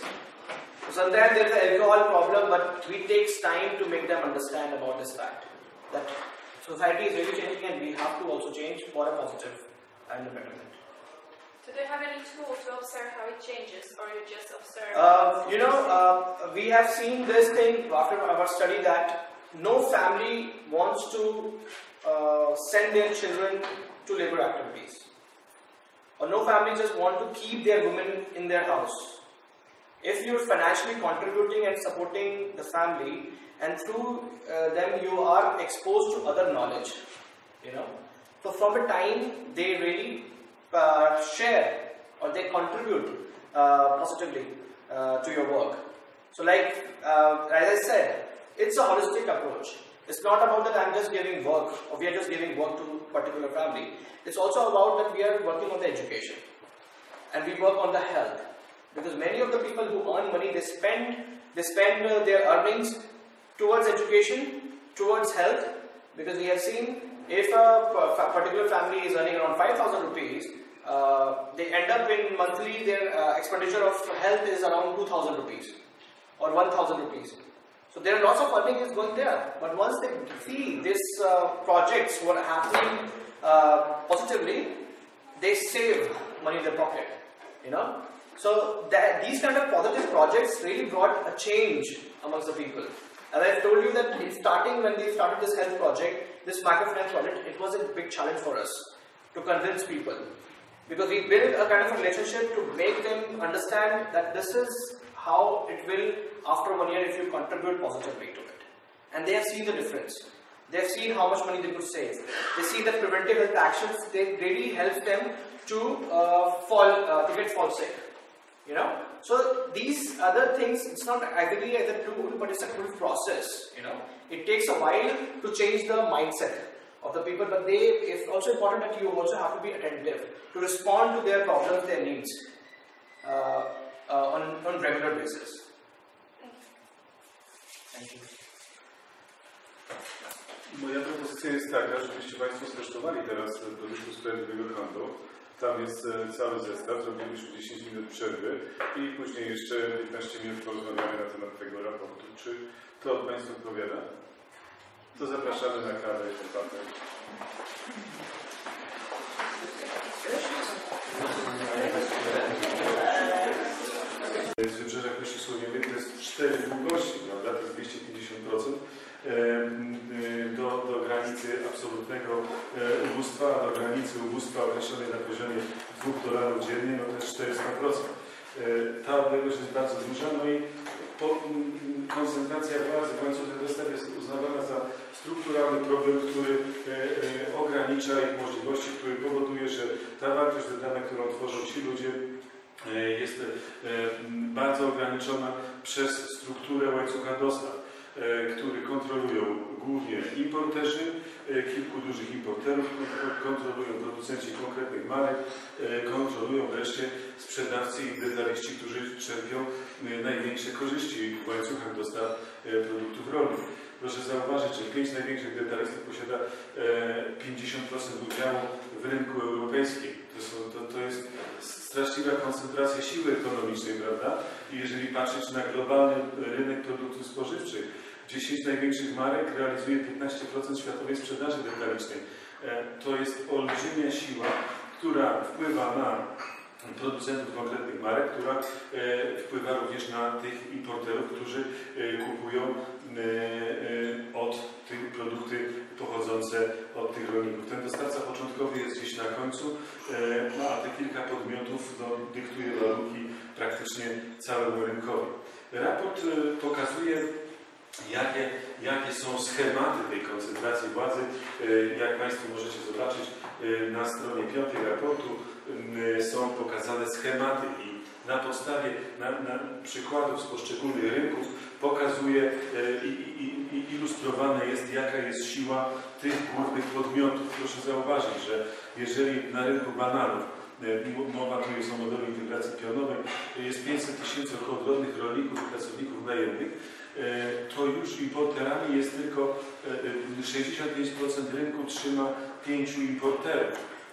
S6: So sometimes there is an alcohol problem, but it takes time to make them understand about this fact that society is really changing, and we have to also change for a positive and a betterment.
S3: So do you have any tool to observe how it changes, or you just observe?
S6: Uh, you know, uh, we have seen this thing after our study that no family wants to uh, send their children to labor activities, or no family just want to keep their women in their house. If you're financially contributing and supporting the family, and through uh, them you are exposed to other knowledge, you know. So from a time they really uh, share or they contribute uh, positively uh, to your work. So like uh, as I said, it's a holistic approach. It's not about that I'm just giving work or we are just giving work to a particular family. It's also about that we are working on the education and we work on the health. Because many of the people who earn money, they spend they spend uh, their earnings towards education, towards health. Because we have seen if a, a particular family is earning around five thousand rupees, uh, they end up in monthly their uh, expenditure of health is around two thousand rupees or one thousand rupees. So there are lots of funding is going there. But once they see these uh, projects who are happening uh, positively, they save money in their pocket, you know. So that these kind of positive projects really brought a change amongst the people. As I told you that in starting when we started this health project, this microfinance project, it was a big challenge for us to convince people. Because we built a kind of a relationship to make them understand that this is how it will after one year if you contribute positively to it. And they have seen the difference. They have seen how much money they could save. They see that preventive health actions, they really help them to uh, fall, uh, to get fall sick. You know, so these other things, it's not exactly as a tool, but it's a tool process. You know, it takes a while to change the mindset of the people, but they, it's also important that you also have to be attentive to respond to their problems, their needs uh, uh, on on regular basis. Thank you.
S1: Moja propozycja jest taka, żebyście Państwo skosztowali teraz produktu sprawiedliwego handlu. Tam jest cały zestaw, zrobiliśmy dziesięć minut przerwy i później jeszcze piętnaście minut porozmawiamy na temat tego raportu. Czy to od Państwa odpowiada? To zapraszamy na kawę i herbatę. W wybrzeżach Myśli Słoniowej to jest cztery długości, prawda? To jest dwieście pięćdziesiąt procent. Do, do granicy absolutnego ubóstwa, a do granicy ubóstwa określonej na poziomie dwóch dolarów dziennie, no to jest czterysta procent. Ta odległość jest bardzo duża, no i po, koncentracja władzy w łańcuchach dostaw jest uznawana za strukturalny problem, który ogranicza ich możliwości, który powoduje, że ta wartość dodana, którą tworzą ci ludzie, jest bardzo ograniczona przez strukturę łańcucha dostaw, który kontrolują głównie importerzy, kilku dużych importerów, kontrolują producenci konkretnych marek, kontrolują wreszcie sprzedawcy i detaliści, którzy czerpią największe korzyści w łańcuchach dostaw produktów rolnych. Proszę zauważyć, że pięć największych detalistów posiada pięćdziesiąt procent udziału w rynku europejskim. To, są, to, to jest straszliwa koncentracja siły ekonomicznej, prawda? I jeżeli patrzeć na globalny rynek produktów spożywczych, dziesięć największych marek realizuje piętnaście procent światowej sprzedaży detalicznej. To jest olbrzymia siła, która wpływa na producentów konkretnych marek, która wpływa również na tych importerów, którzy kupują od tych produkty pochodzące od tych rolników. Ten dostawca początkowy jest gdzieś na końcu, no, a te kilka podmiotów no, dyktuje warunki praktycznie całemu rynkowi. Raport pokazuje, Jakie, jakie są schematy tej koncentracji władzy. Jak Państwo możecie zobaczyć, na stronie piątej raportu są pokazane schematy i na podstawie na, na przykładów z poszczególnych rynków pokazuje i, i, i ilustrowane jest, jaka jest siła tych głównych podmiotów. Proszę zauważyć, że jeżeli na rynku bananów, mowa tu jest o modelu integracji pionowej, jest pięćset tysięcy około drobnych rolników i pracowników najemnych, to już importerami jest tylko sześćdziesiąt pięć procent rynku trzyma pięciu importerów.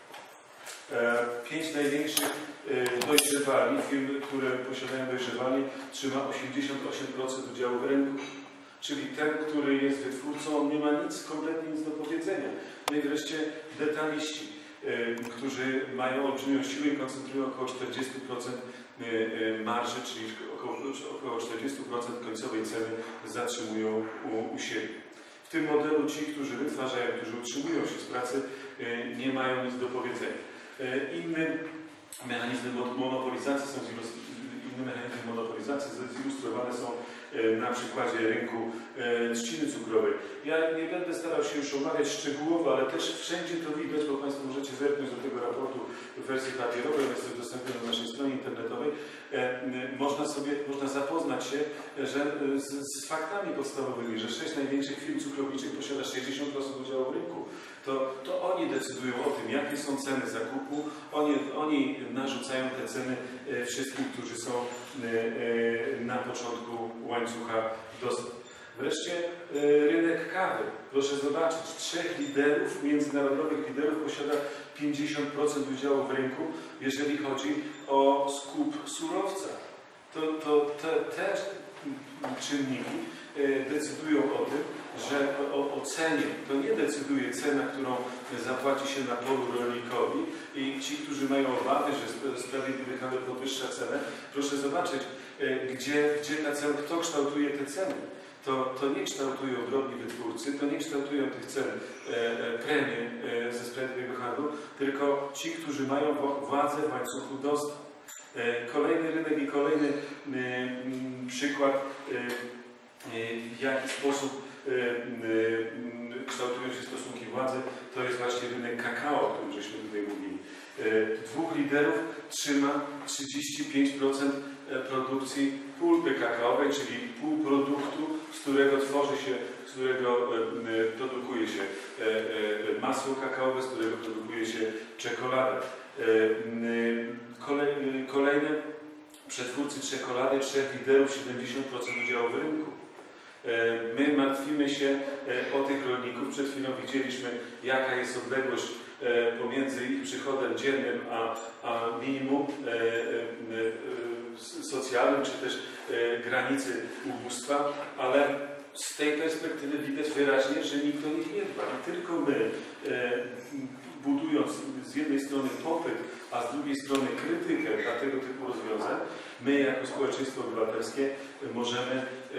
S1: Pięć największych dojrzewalni, firmy, które posiadają dojrzewalnie, trzyma osiemdziesiąt osiem procent udziału w rynku. Czyli ten, który jest wytwórcą, nie ma nic, kompletnie nic do powiedzenia. No i wreszcie detaliści, którzy mają olbrzymią siłę i koncentrują około czterdzieści procent marży, czyli około, około czterdzieści procent końcowej ceny zatrzymują u, u siebie. W tym modelu ci, którzy wytwarzają, którzy utrzymują się z pracy, nie mają nic do powiedzenia. Innym mechanizmy monopolizacji są inne mechanizmy monopolizacji zilustrowane są na przykładzie rynku trzciny cukrowej. Ja nie będę starał się już omawiać szczegółowo, ale też wszędzie to widać, bo Państwo możecie zerknąć do tego raportu w wersji papierowej, jest to dostępne na naszej stronie internetowej. Można sobie, można zapoznać się że z, z faktami podstawowymi, że sześć największych firm cukrowniczych posiada sześćdziesiąt procent udziału w rynku. To, to oni decydują o tym, jakie są ceny zakupu, oni, oni narzucają te ceny wszystkim, którzy są na początku łańcucha dostaw. Wreszcie rynek kawy. Proszę zobaczyć, trzech liderów, międzynarodowych liderów posiada pięćdziesiąt procent udziału w rynku, jeżeli chodzi o skup surowca. To, to te, te czynniki decydują o tym, że o, o cenie, to nie decyduje cena, którą zapłaci się na polu rolnikowi i ci, którzy mają obawy, że sprawiedliwy handel podwyższa cenę, proszę zobaczyć, gdzie, gdzie ta cena, kto kształtuje te ceny. To, to nie kształtują drobni wytwórcy, to nie kształtują tych cen e, premie e, ze sprawiedliwego handlu, tylko ci, którzy mają władzę w łańcuchu dostaw. E, kolejny rynek i kolejny e, przykład, e, w jaki sposób e, e, kształtują się stosunki władzy, to jest właśnie rynek kakao, o którym żeśmy tutaj mówili. Dwóch liderów trzyma trzydzieści pięć procent produkcji pulpy kakaowej, czyli półproduktu, z którego tworzy się, z którego produkuje się masło kakaowe, z którego produkuje się czekoladę. Kolejne przetwórcy czekolady, trzech liderów, siedemdziesiąt procent udziału w rynku. My martwimy się o tych rolników. Przed chwilą widzieliśmy, jaka jest odległość pomiędzy ich przychodem dziennym a, a minimum socjalnym, czy też granicy ubóstwa, ale z tej perspektywy widać wyraźnie, że nikt o nich nie dba. I tylko my, budując z jednej strony popyt, a z drugiej strony krytykę dla tego typu rozwiązań, my jako społeczeństwo obywatelskie możemy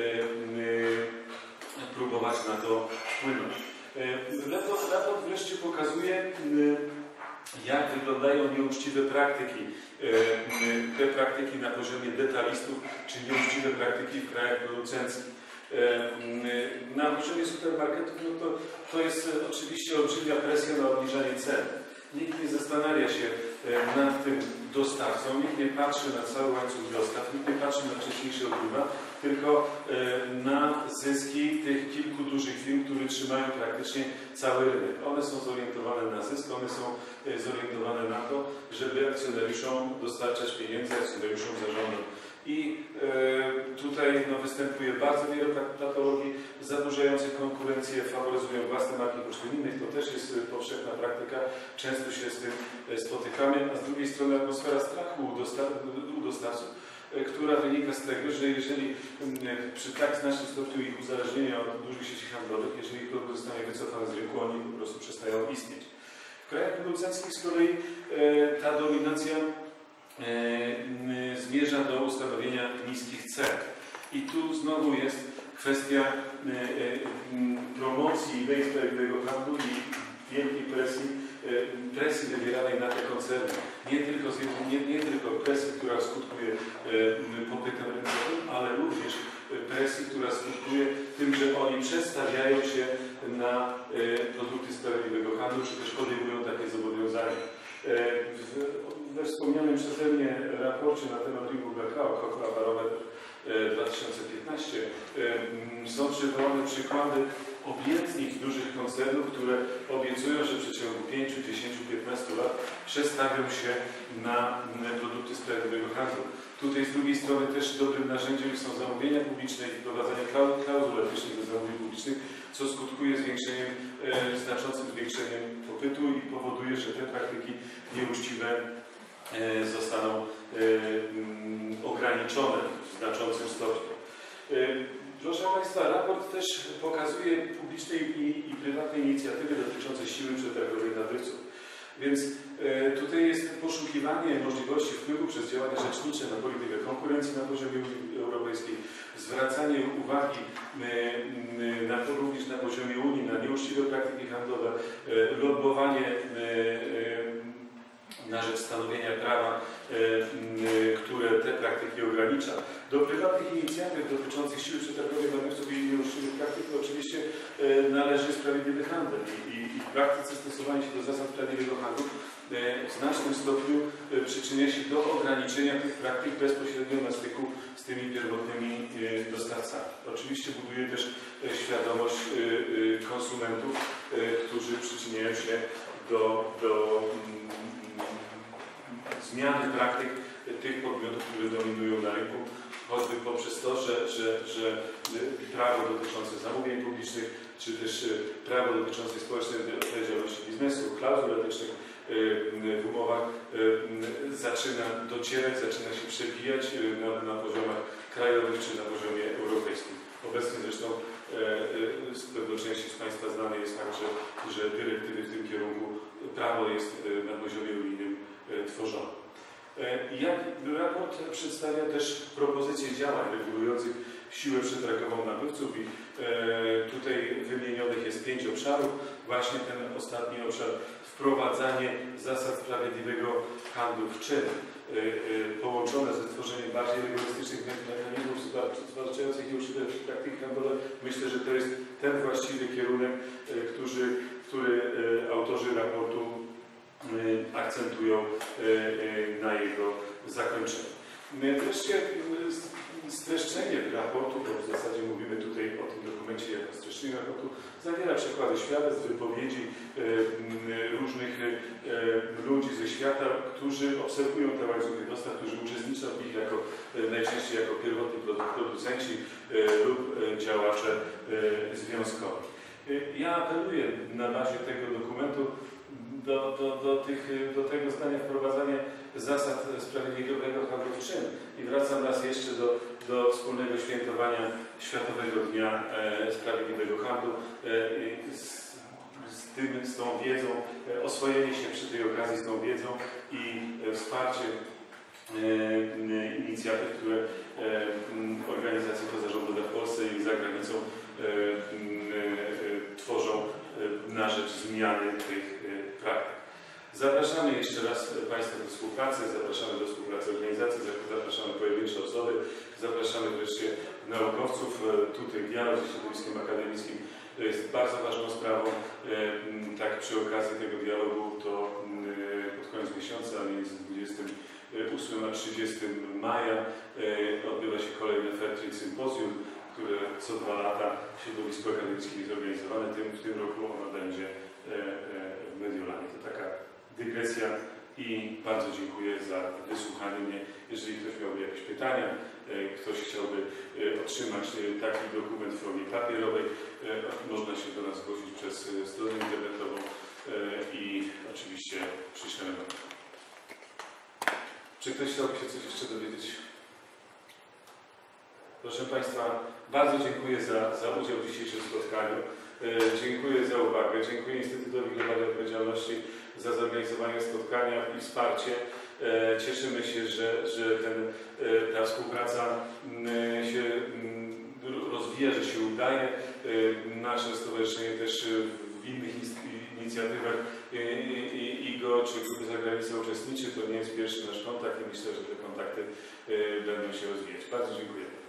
S1: próbować na to wpłynąć. Raport wreszcie pokazuje, jak wyglądają nieuczciwe praktyki. Te praktyki na poziomie detalistów, czy nieuczciwe praktyki w krajach producenckich. Na poziomie supermarketów no to, to jest oczywiście olbrzymia presja na obniżanie cen. Nikt nie zastanawia się nad tym dostawcą, nikt nie patrzy na cały łańcuch dostaw, nikt nie patrzy na wcześniejsze odbywa, tylko na zyski tych kilku dużych firm, które trzymają praktycznie cały rynek. One są zorientowane na zysk, one są zorientowane na to, żeby akcjonariuszom dostarczać pieniędzy, akcjonariuszom zarządom. I e, tutaj no, występuje bardzo wiele patologii zaburzających konkurencję, faworyzują własne marki kosztem innych. To też jest powszechna praktyka, często się z tym spotykamy. A z drugiej strony atmosfera strachu u, dostaw, u dostawców, e, która wynika z tego, że jeżeli e, przy tak znacznym stopniu ich uzależnienia od dużych sieci handlowych, jeżeli ich produkt zostanie wycofany z rynku, oni po prostu przestają istnieć. W krajach producenckich z kolei e, ta dominacja zmierza do ustanowienia niskich cen. I tu znowu jest kwestia promocji idei sprawiedliwego handlu i wielkiej presji, presji wywieranej na te koncerny. Nie tylko, nie, nie tylko presji, która skutkuje popytem rynkowym, ale również presji, która skutkuje tym, że oni przestawiają się na produkty sprawiedliwego handlu, czy też podejmują takie zobowiązania. We wspomnianym przeze mnie raporcie na temat rynku kakao, Cocoa Barometer dwa tysiące piętnaście, są przywołane przykłady obietnic dużych koncernów, które obiecują, że w przeciągu pięciu, dziesięciu, piętnastu lat przestawią się na produkty sprawiedliwego handlu. Tutaj z drugiej strony też dobrym narzędziem są zamówienia publiczne i wprowadzenie klauzul etycznych do zamówień publicznych, co skutkuje zwiększeniem, e, znaczącym zwiększeniem popytu i powoduje, że te praktyki nieuczciwe e, zostaną e, m, ograniczone w znaczącym stopniu. E, proszę Państwa, raport też pokazuje publiczne i, i prywatne inicjatywy dotyczące siły przetargowej nabywców. Więc e, tutaj jest poszukiwanie możliwości wpływu przez działania rzecznicze na politykę konkurencji na poziomie Unii Europejskiej, zwracanie uwagi e, na to również na poziomie Unii, na nieuczciwe praktyki handlowe, e, lobbowanie e, e, na rzecz stanowienia prawa, e, e, które te praktyki ogranicza. Do prywatnych inicjatyw dotyczących siły przetargowej nabywców i nieuczciwych praktyk oczywiście e, należy sprawiedliwy handel i, i w praktyce stosowanie się do zasad sprawiedliwego handlu e, w znacznym stopniu e, przyczynia się do ograniczenia tych praktyk bezpośrednio na styku z tymi pierwotnymi e, dostawcami. Oczywiście buduje też e, świadomość e, e, konsumentów, e, którzy przyczyniają się do, do mm, zmiany praktyk tych podmiotów, które dominują na rynku, choćby poprzez to, że, że, że prawo dotyczące zamówień publicznych, czy też prawo dotyczące społecznej odpowiedzialności biznesu, klauzul etycznych w umowach zaczyna docierać, zaczyna się przebijać na, na poziomach krajowych czy na poziomie europejskim. Obecnie zresztą z pewną części z Państwa znany jest fakt, że, że dyrektywy w tym kierunku, prawo jest na poziomie unijnym tworzone. Jak raport przedstawia też propozycje działań regulujących siłę przetargową nabywców i e, tutaj wymienionych jest pięć obszarów. Właśnie ten ostatni obszar, wprowadzanie zasad sprawiedliwego handlu w czyn, e, e, połączone ze stworzeniem bardziej rygorystycznych mechanizmów zwalczających nieuczciwe praktyki handlowe. Myślę, że to jest ten właściwy kierunek, e, który, który e, autorzy raportu akcentują na jego zakończeniu. Wreszcie streszczenie raportu, bo w zasadzie mówimy tutaj o tym dokumencie jako streszczeniu raportu, zawiera przykłady świadectw, wypowiedzi różnych ludzi ze świata, którzy obserwują te łańcuchy dostaw, którzy uczestniczą w nich jako, najczęściej jako pierwotni producenci lub działacze związkowi. Ja apeluję na bazie tego dokumentu do, do, do, tych, do tego zdania wprowadzania zasad sprawiedliwego handlu w czyn. I wracam raz jeszcze do, do wspólnego świętowania Światowego Dnia e, Sprawiedliwego Handlu e, z, z, tym, z tą wiedzą, e, oswojenie się przy tej okazji z tą wiedzą i e, wsparcie e, inicjatyw, które e, organizacje pozarządowe w Polsce i za granicą e, e, tworzą e, na rzecz zmiany tych e, praktyk. Zapraszamy jeszcze raz Państwa do współpracy, zapraszamy do współpracy organizacji, zapraszamy pojedyncze osoby, zapraszamy wreszcie naukowców. Tutaj dialog ze środowiskiem akademickim to jest bardzo ważną sprawą. Tak przy okazji tego dialogu to pod koniec miesiąca, a między dwudziestym ósmym a trzydziestym maja odbywa się kolejne Fairtrade Sympozjum, które co dwa lata w środowisku akademickim jest organizowane. Tym, w tym roku ono będzie w Mediolanie. To taka dygresja i bardzo dziękuję za wysłuchanie mnie. Jeżeli ktoś miałby jakieś pytania, ktoś chciałby otrzymać taki dokument w formie papierowej, można się do nas zgłosić przez stronę internetową i oczywiście przyślemy wam. Czy ktoś chciałby się coś jeszcze dowiedzieć? Proszę Państwa, bardzo dziękuję za, za udział w dzisiejszym spotkaniu. Dziękuję za uwagę. Dziękuję Instytutowi Globalnej Odpowiedzialności za zorganizowanie spotkania i wsparcie. Cieszymy się, że, że ten, ta współpraca się rozwija, że się udaje. Nasze stowarzyszenie też w innych inicjatywach I G O czy grupy za granicą uczestniczy. To nie jest pierwszy nasz kontakt i myślę, że te kontakty będą się rozwijać. Bardzo dziękuję.